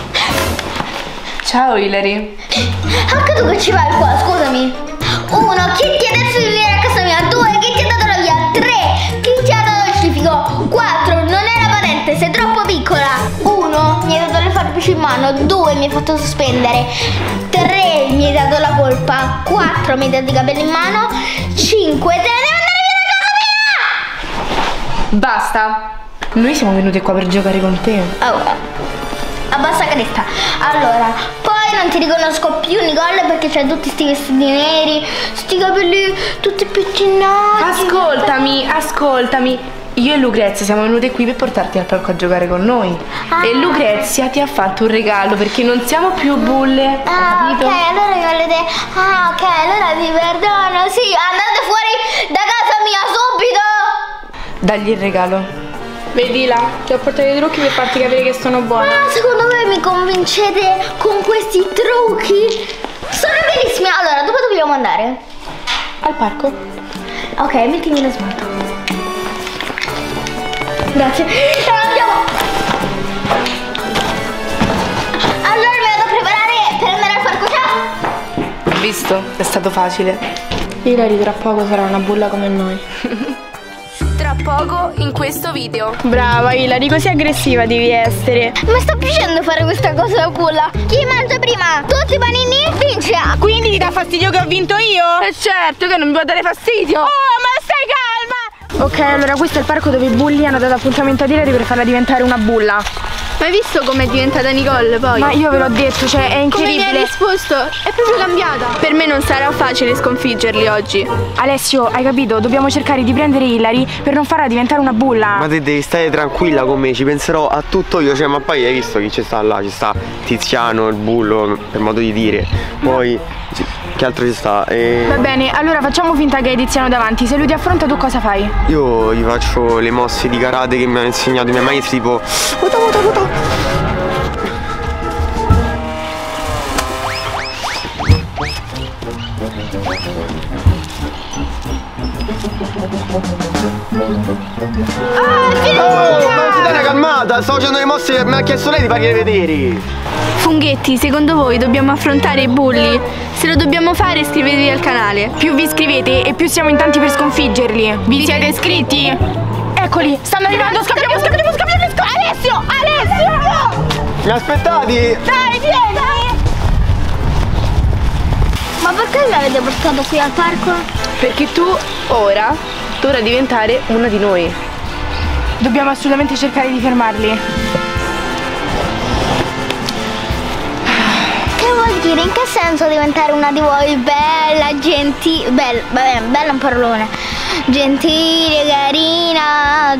Ciao Hilary. Anche tu che ci vai qua, scusami. 1, chi ti ha detto di venire a casa mia? 2, chi ti ha dato la via? 3, chi ti ha dato il certificato? 4, non era patente, sei troppo piccola. 1, mi hai dato le forbici in mano. 2, mi hai fatto sospendere. 3, mi hai dato la colpa. 4, mi hai dato i capelli in mano. 5, te ne devi andare via da casa mia! Basta. Noi siamo venute qua per giocare con te. Abbassa cresta. Allora, poi non ti riconosco più Nicole perché c'hai tutti sti vestiti neri, sti capelli tutti pettinati. Ascoltami. Io e Lucrezia siamo venute qui per portarti al parco a giocare con noi. E Lucrezia ti ha fatto un regalo perché non siamo più bulle. Capito? Ok, allora mi volete. Ok, allora vi perdono. Sì, andate fuori da casa mia subito. Dagli il regalo. Vedi là, ti ho portato i trucchi per farti capire che sono buona. Ma secondo voi mi convincete con questi trucchi? Sono bellissimi. Allora, dove dobbiamo andare? Al parco. Ok, mettimi lo smalto. Grazie. Andiamo. Allora mi vado a preparare per andare al parco, ciao. Visto? È stato facile. Hilary tra poco sarà una bulla come noi. Tra poco in questo video. Brava Hilary, così aggressiva devi essere. Mi sta piacendo fare questa cosa da bulla. Chi mangia prima? Tutti i panini vince. Quindi ti dà fastidio che ho vinto io? Certo che non mi può dare fastidio. Oh, ma stai calma. Ok, allora questo è il parco dove i bulli hanno dato appuntamento a Hilary per farla diventare una bulla. Ma hai visto com'è diventata Nicole poi? Ma io ve l'ho detto, cioè è incredibile. Come mi hai risposto? È proprio cambiata. Per me non sarà facile sconfiggerli oggi. Alessio, hai capito? Dobbiamo cercare di prendere Hilary per non farla diventare una bulla. Ma te devi stare tranquilla con me, ci penserò a tutto io, cioè, ma poi hai visto chi ci sta là? Ci sta Tiziano, il bullo, per modo di dire. Poi che altro ci sta? Va bene, allora facciamo finta che hai Tiziano davanti. Se lui ti affronta tu cosa fai? Io gli faccio le mosse di karate che mi hanno insegnato i miei maestri, tipo vuota. Ma ti dai una calmata, sto facendo le mosse, mi ha chiesto lei di fargliele vedere. Funghetti, secondo voi dobbiamo affrontare i bulli? Se lo dobbiamo fare iscrivetevi al canale. Più vi iscrivete e più siamo in tanti per sconfiggerli. Vi siete iscritti? Eccoli, stanno arrivando, scappiamo. Alessio! Mi aspettati? Dai, vieni! Ma perché mi avete portato qui al parco? Perché tu ora dovrà diventare una di noi. Dobbiamo assolutamente cercare di fermarli. Che vuol dire? In che senso diventare una di voi? Bella, gentile. Bella è un parolone. Gentile, carina,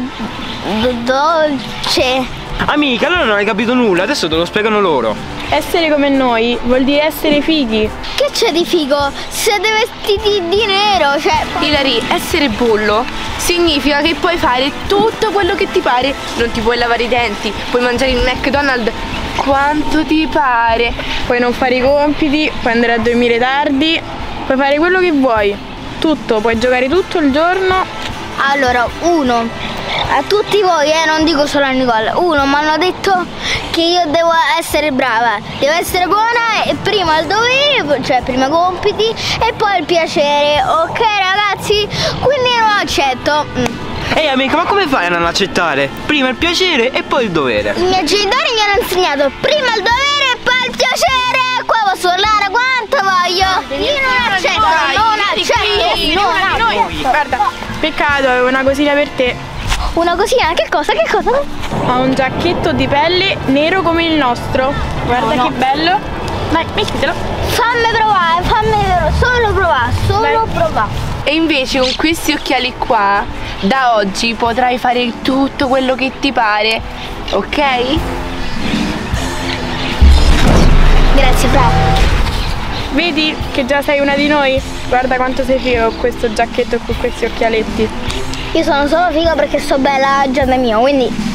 dolce. Amica, allora non hai capito nulla, adesso te lo spiegano loro. Essere come noi vuol dire essere fighi. Che c'è di figo? Siete vestiti di nero, cioè. Hilary, essere bullo significa che puoi fare tutto quello che ti pare. Non ti puoi lavare i denti, puoi mangiare il McDonald's quanto ti pare. Puoi non fare i compiti, puoi andare a dormire tardi, puoi fare quello che vuoi. Tutto, puoi giocare tutto il giorno. Allora, a tutti voi, non dico solo a Nicole, mi hanno detto che io devo essere brava, devo essere buona e prima il dovere, cioè prima i compiti e poi il piacere, ok ragazzi? Quindi non accetto. Ehi amica, ma come fai a non accettare? Prima il piacere e poi il dovere. I miei genitori mi hanno insegnato prima il dovere e poi il piacere. Qua posso urlare quanto voglio. Io non accetto, non accetto. Guarda, peccato, avevo una cosina per te. Una cosina? Che cosa? Che cosa? Ho un giacchetto di pelle nero come il nostro. Guarda che bello. Vai, mettitelo. Fammi provare, solo provare. E invece con questi occhiali qua, da oggi potrai fare tutto quello che ti pare, ok? Grazie, bravo. Vedi che già sei una di noi? Guarda quanto sei figa con questo giacchetto e con questi occhialetti. Io sono solo figa perché sto bella già da mio, quindi...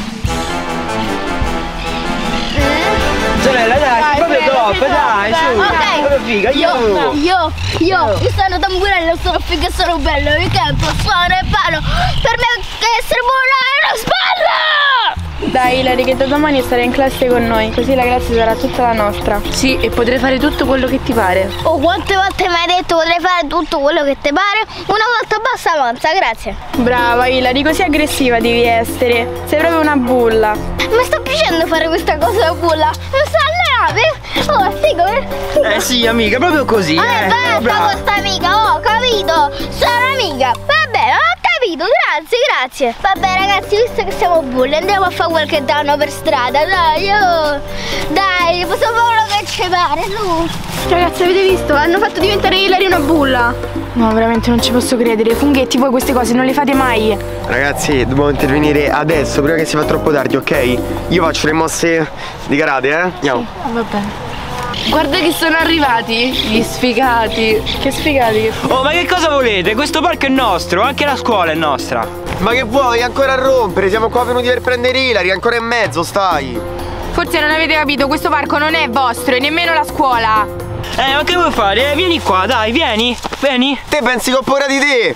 Sorella, dai, proprio top, dai, su. Ok, proprio figa, io sono tamburello, sono figa e sono bello, mi canto, suono e ballo. Per me essere buona è una spalla! Dai Ilari, che da domani starai in classe con noi, così la classe sarà tutta la nostra. Sì, e potrai fare tutto quello che ti pare. Oh, quante volte mi hai detto potrei fare tutto quello che ti pare? Una volta basta, avanza, grazie. Brava Ilari, così aggressiva devi essere. Sei proprio una bulla. Mi sto piacendo fare questa cosa da bulla. Mi sto allenando. Oh, figo, sì, amica, proprio così. Basta questa amica, ho capito. Sono amica. Va bene, ho capito, grazie. Vabbè ragazzi, visto che siamo bulle, andiamo a fare qualche danno per strada. Dai, possiamo fare quello che ci pare, su. Ragazzi, avete visto? Hanno fatto diventare Ilari una bulla. No, veramente non ci posso credere. Funghetti, voi queste cose non le fate mai. Ragazzi, dobbiamo intervenire adesso, prima che si fa troppo tardi, ok? Io faccio le mosse di karate, Andiamo. Va bene. Guarda che sono arrivati gli sfigati. Che sfigati? Oh, ma che cosa volete? Questo parco è nostro, anche la scuola è nostra. Ma che vuoi? Ancora a rompere? Siamo qua venuti per prendere Ilari, ancora in mezzo stai. Forse non avete capito, questo parco non è vostro e nemmeno la scuola. Ma che vuoi fare? Vieni qua, dai, vieni. Te pensi che ho paura di te?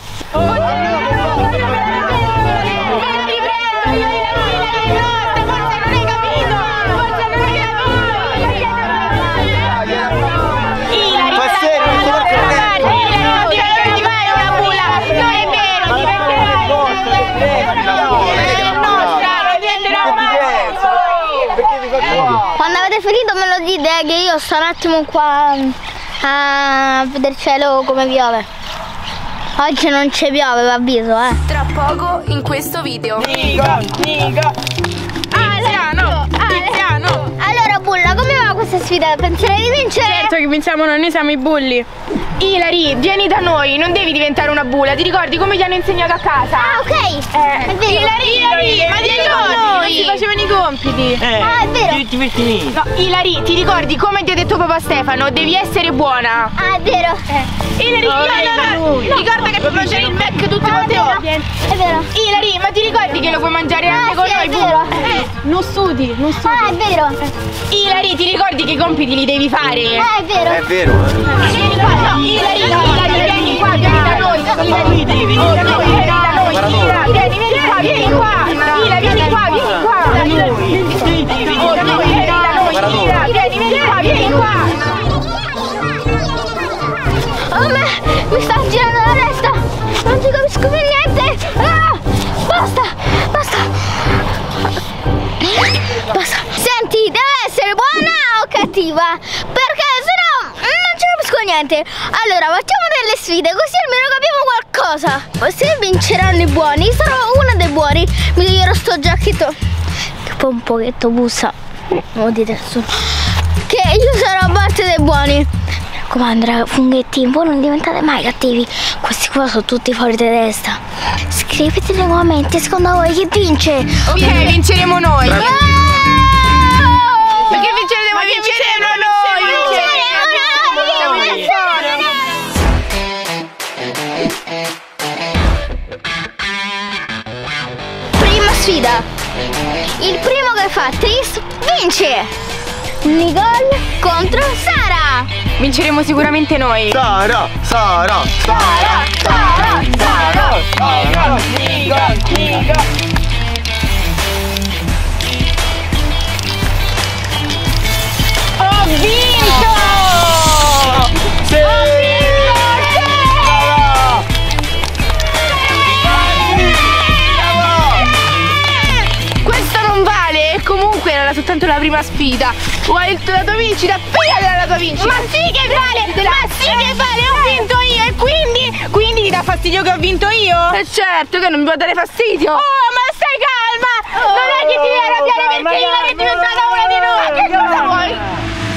Quando avete finito me lo dite che io sto un attimo qua a vedere il cielo come piove. Oggi non ci piove, avviso, Tra poco in questo video. Nico. Tiziano. Allora bulla, come va questa sfida? Penserai di vincere? Certo che vinciamo noi siamo i bulli. Ilari, vieni da noi, non devi diventare una bulla, ti ricordi come ti hanno insegnato a casa? Ah, ok. È vero. Ilari, ma vieni con noi! Non si facevano i compiti. È vero. No, Ilari, ti ricordi come ti ha detto papà Stefano? Devi essere buona. Ah, è vero. Ilari, no. Ricorda che puoi mangiare il Mac tutte le volte. È vero. Ilari, ma ti ricordi che lo puoi mangiare anche con noi? È vero. Non studi. Ah, è vero. Ilari, ti ricordi che i compiti li devi fare? È vero. È vero. Vieni qua, no, Ilari, vieni qua, vieni da noi. Vieni da noi. Vieni qua. Ila, vieni qua. Vieni qua. Oh, mi sta girando la testa. Non ci capisco più niente. Basta. Senti, deve essere buona o cattiva? Perché sennò non ci capisco niente. Allora, facciamo delle sfide così almeno capiamo qualcosa. Se vinceranno i buoni, sarò una dei buoni. Mi toglierò sto giacchetto che poi un pochetto bussa. Non lo dite nessuno. Che io sarò a parte dei buoni. Mi raccomando, funghetti, voi non diventate mai cattivi. Questi qua sono tutti fuori di testa. Scrivete nei commenti, secondo voi chi vince? Ok, vinceremo noi. Perché vinceremo noi. Prima sfida. Il primo che fa tris vince. Nicole contro Sara. Vinceremo sicuramente noi. Sara. Nicole. Ho vinto! Sì! Ho vinto! Questo non vale. Comunque era soltanto la prima sfida. Vuoi la tua vincita? Fidati della tua vincita. Ma sì che vale! Ma sì che vale! Ho vinto io e quindi ti dà fastidio che ho vinto io? Certo che non mi può dare fastidio. Oh, ma stai calma! Non è che ti devi arrabbiare perché io ero diventata una di noi! Che cosa vuoi?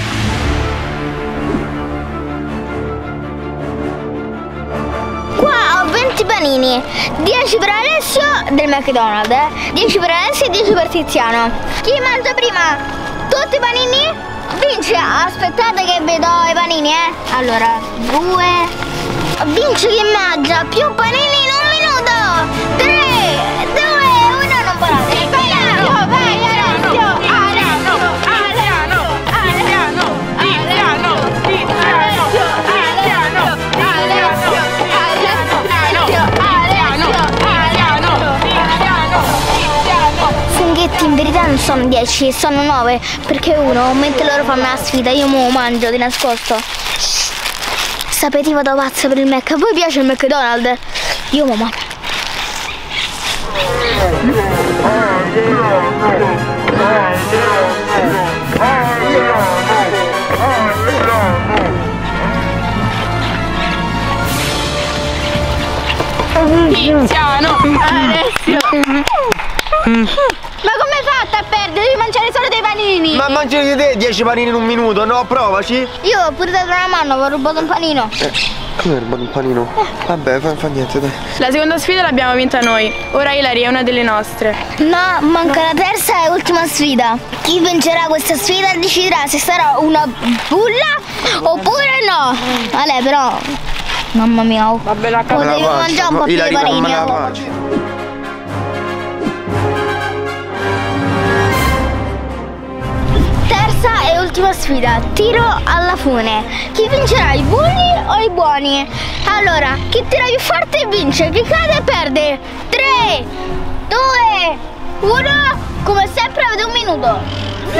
Qua ho 20 panini, 10 per Alessio del McDonald's, 10 per Alessio e 10 per Tiziano. Chi mangia prima tutti i panini vince. Aspettate che vedo i panini, Allora, 2. Vince chi mangia più panini in un minuto. 3, 2, 1, non parate. In verità non sono 10, sono 9, perché uno, mentre loro fanno la sfida, io mo mangio di nascosto. Sapete, vado pazza per il Mac. A voi piace il McDonald's? Io mo mangio. Tiziano, Alessio. Ma come hai fatto a perdere? Devi mangiare solo dei panini. Ma mangi di te 10 panini in un minuto, no? Provaci. Io ho pure dato una mano, ho rubato un panino. Come hai rubato un panino? Vabbè, fa niente, dai. La seconda sfida l'abbiamo vinta noi. Ora Ilari è una delle nostre. No, manca la terza e ultima sfida. Chi vincerà questa sfida deciderà se sarà una bulla oppure no. Vabbè, però, mamma mia, vabbè, la potevi mangiare un po' più di panini. Terza e ultima sfida, tiro alla fune. Chi vincerà, i bulli o i buoni? Allora, chi tira più forte vince, chi cade perde. 3, 2, 1, come sempre avete un minuto. 0.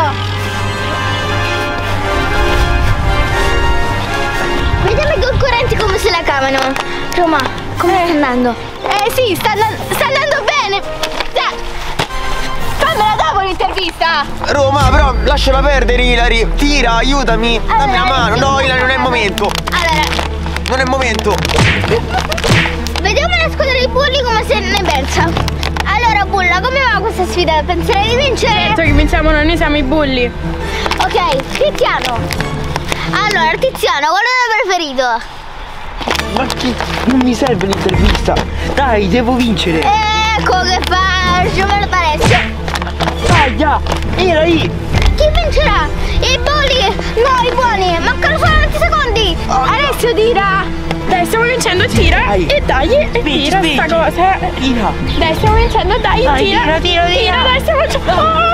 Vediamo i concorrenti come se la cavano. Roma, come sta andando? Sì, sta andando bene. Fammela dopo l'intervista. Roma, però lasciala perdere, Ilari. Tira, aiutami. Dammi una mano. No, Ilari, non è il momento. Allora, non è il momento. Vediamo la squadra dei bulli come se ne pensa. Allora, Bulla, come va questa sfida? Penserai di vincere? Certo che vinciamo noi siamo i bulli. Ok, Tiziano. Allora, Tiziano, qual è il tuo preferito? Ma che? Non mi serve l'intervista. Dai, devo vincere. Ecco che faccio per Alessio. Dai, già, era lì. Chi vincerà? I bulli? No, i buoni. Mancano solo 20 secondi. Alessio, tira. Dai, stiamo vincendo, tira. Dai. E dai, e tira sta cosa. Tira. Dai, stiamo vincendo, dai, tira. Tira, dai, stiamo vincendo.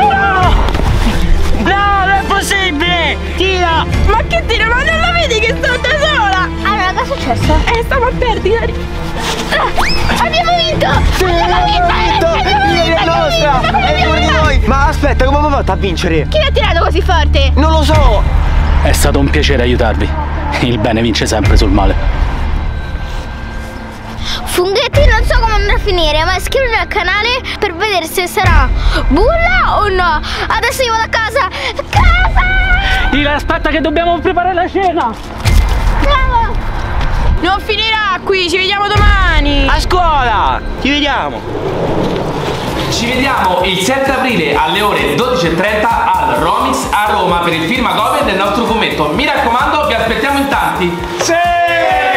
No, non è possibile. Tira. Ma che tira? Ma non la vedi che sto da sola? Allora, cosa è successo? Stiamo a perdere. Abbiamo vinto! Abbiamo vinto! È nostra! È uno di noi! Ma aspetta, come abbiamo fatto a vincere? Chi mi ha tirato così forte? Non lo so! È stato un piacere aiutarvi. Il bene vince sempre sul male. Funghetti, non so come andrà a finire, ma iscriviti al canale per vedere se sarà bulla o no. Adesso io vado a casa. Aspetta che dobbiamo preparare la cena. Bravo! Non finirà qui, ci vediamo domani. A scuola! Ci vediamo. Ci vediamo il 7 aprile alle ore 12:30 al Romix a Roma per il film a copia del nostro fumetto. Mi raccomando, vi aspettiamo in tanti. Sì!